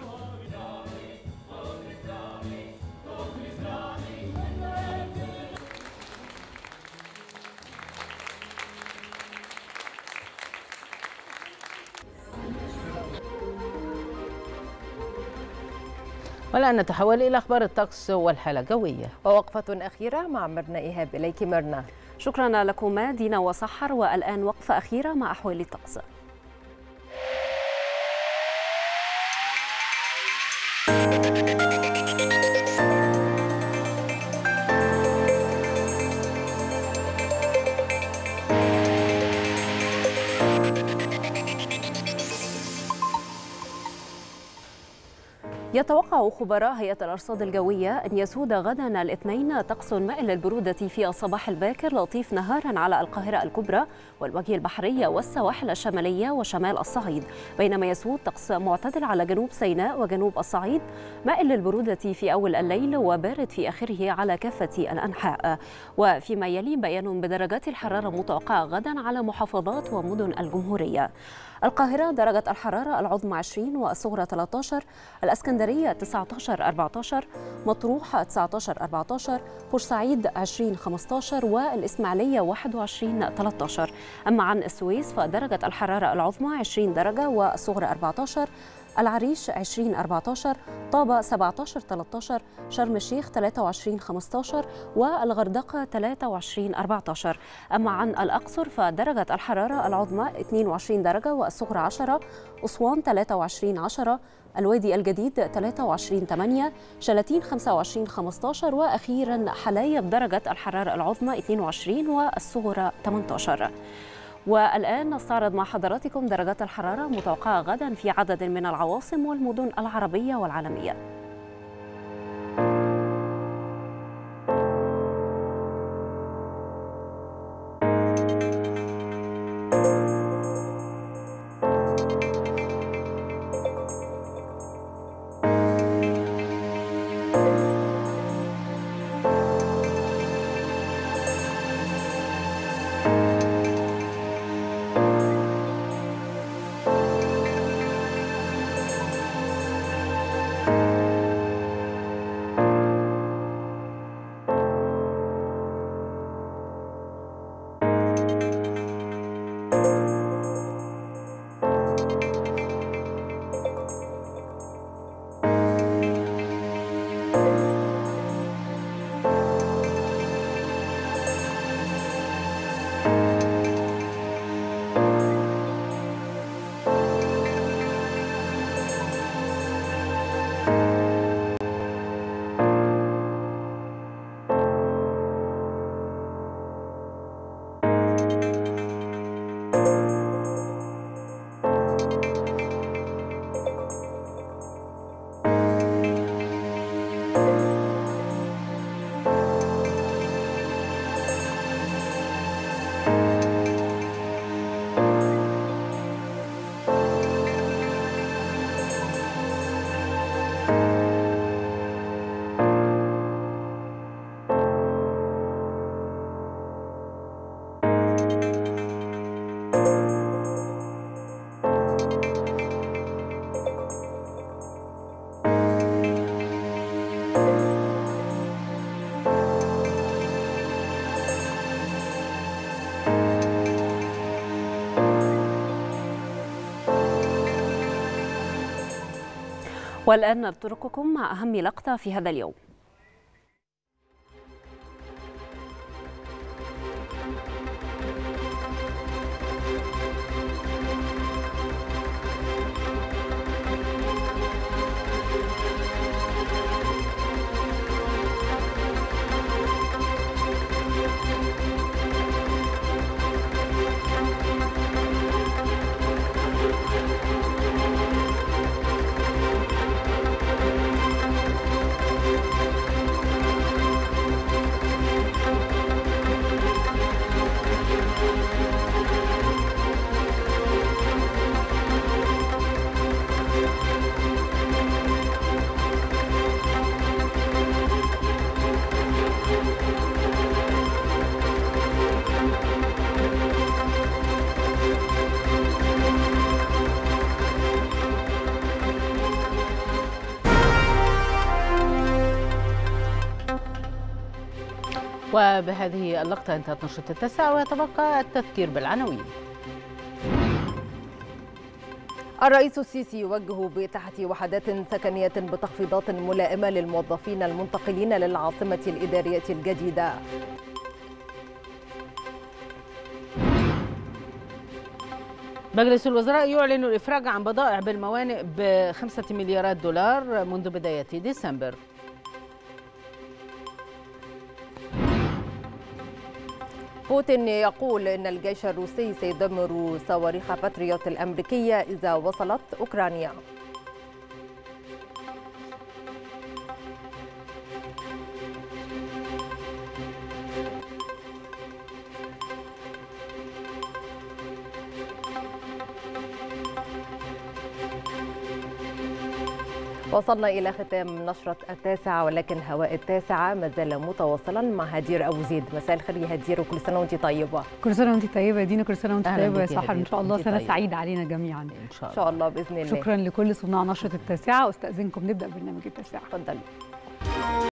والآن نتحول إلى أخبار الطقس والحالة الجوية ووقفة أخيرة مع مرنا إيهاب. إليك مرنا. شكرا لكم دينا وسحر، والآن وقفة أخيرة مع أحوال الطقس. يتوقع خبراء هيئة الأرصاد الجوية أن يسود غدا الاثنين طقس مائل للبرودة في الصباح الباكر لطيف نهارا على القاهرة الكبرى والوجه البحري والسواحل الشمالية وشمال الصعيد، بينما يسود طقس معتدل على جنوب سيناء وجنوب الصعيد، مائل للبرودة في أول الليل وبارد في آخره على كافة الأنحاء. وفيما يلي بيان بدرجات الحرارة المتوقعة غدا على محافظات ومدن الجمهورية. القاهرة درجة الحرارة العظمى عشرين والصغرى ثلاثة عشر، الإسكندرية تسعة عشر أربعة عشر، مطروح تسعة عشر أربعة عشر، بورسعيد عشرين خمسة عشر، والإسماعيلية واحد وعشرين ثلاثة عشر. أما عن السويس فدرجة الحرارة العظمى عشرين درجة والصغرى أربعة عشر، العريش عشرين أربعة عشر، طابة سبعة عشر ثلاثة عشر، شرم الشيخ ثلاثة وعشرين خمسة عشر، والغردقة ثلاثة وعشرين أربعة عشر. أما عن الأقصر فدرجة الحرارة العظمى اثنين وعشرين درجة والصغرى عشرة، أسوان ثلاثة وعشرين عشرة، الوادي الجديد ثلاثة وعشرين ثمانية، شلاتين خمسة وعشرين خمسة عشر، وأخيرا حلايب درجة الحرارة العظمى اثنين وعشرين والصغرى ثمانية عشر. والآن نستعرض مع حضراتكم درجات الحرارة المتوقعة غدا في عدد من العواصم والمدن العربية والعالمية. والآن نترككم مع أهم لقطة في هذا اليوم. وبهذه اللقطة انتهت نشرة التاسعة، ويتبقى التذكير بالعناوين. الرئيس السيسي يوجه بإتاحة وحدات سكنية بتخفيضات ملائمة للموظفين المنتقلين للعاصمة الإدارية الجديدة. مجلس الوزراء يعلن الإفراج عن بضائع بالموانئ بخمسة مليارات دولار منذ بداية ديسمبر. بوتين يقول إن الجيش الروسي سيدمر صواريخ باتريوت الأمريكية إذا وصلت أوكرانيا. وصلنا إلى ختام نشرة التاسعة، ولكن هواء التاسعة ما زال متواصلا مع هدير أبو زيد. مساء الخير يا هدير، وكل سنة وأنت طيبة. كل سنة وأنت طيبة يا دينا، كل سنة وأنت طيبة يا سحر. إن شاء الله سنة طيب. سعيدة علينا جميعا إن شاء الله, إن شاء الله بإذن الله. شكرا لكل صناع نشرة التاسعة، واستأذنكم نبدأ برنامج التاسعة. اتفضلي.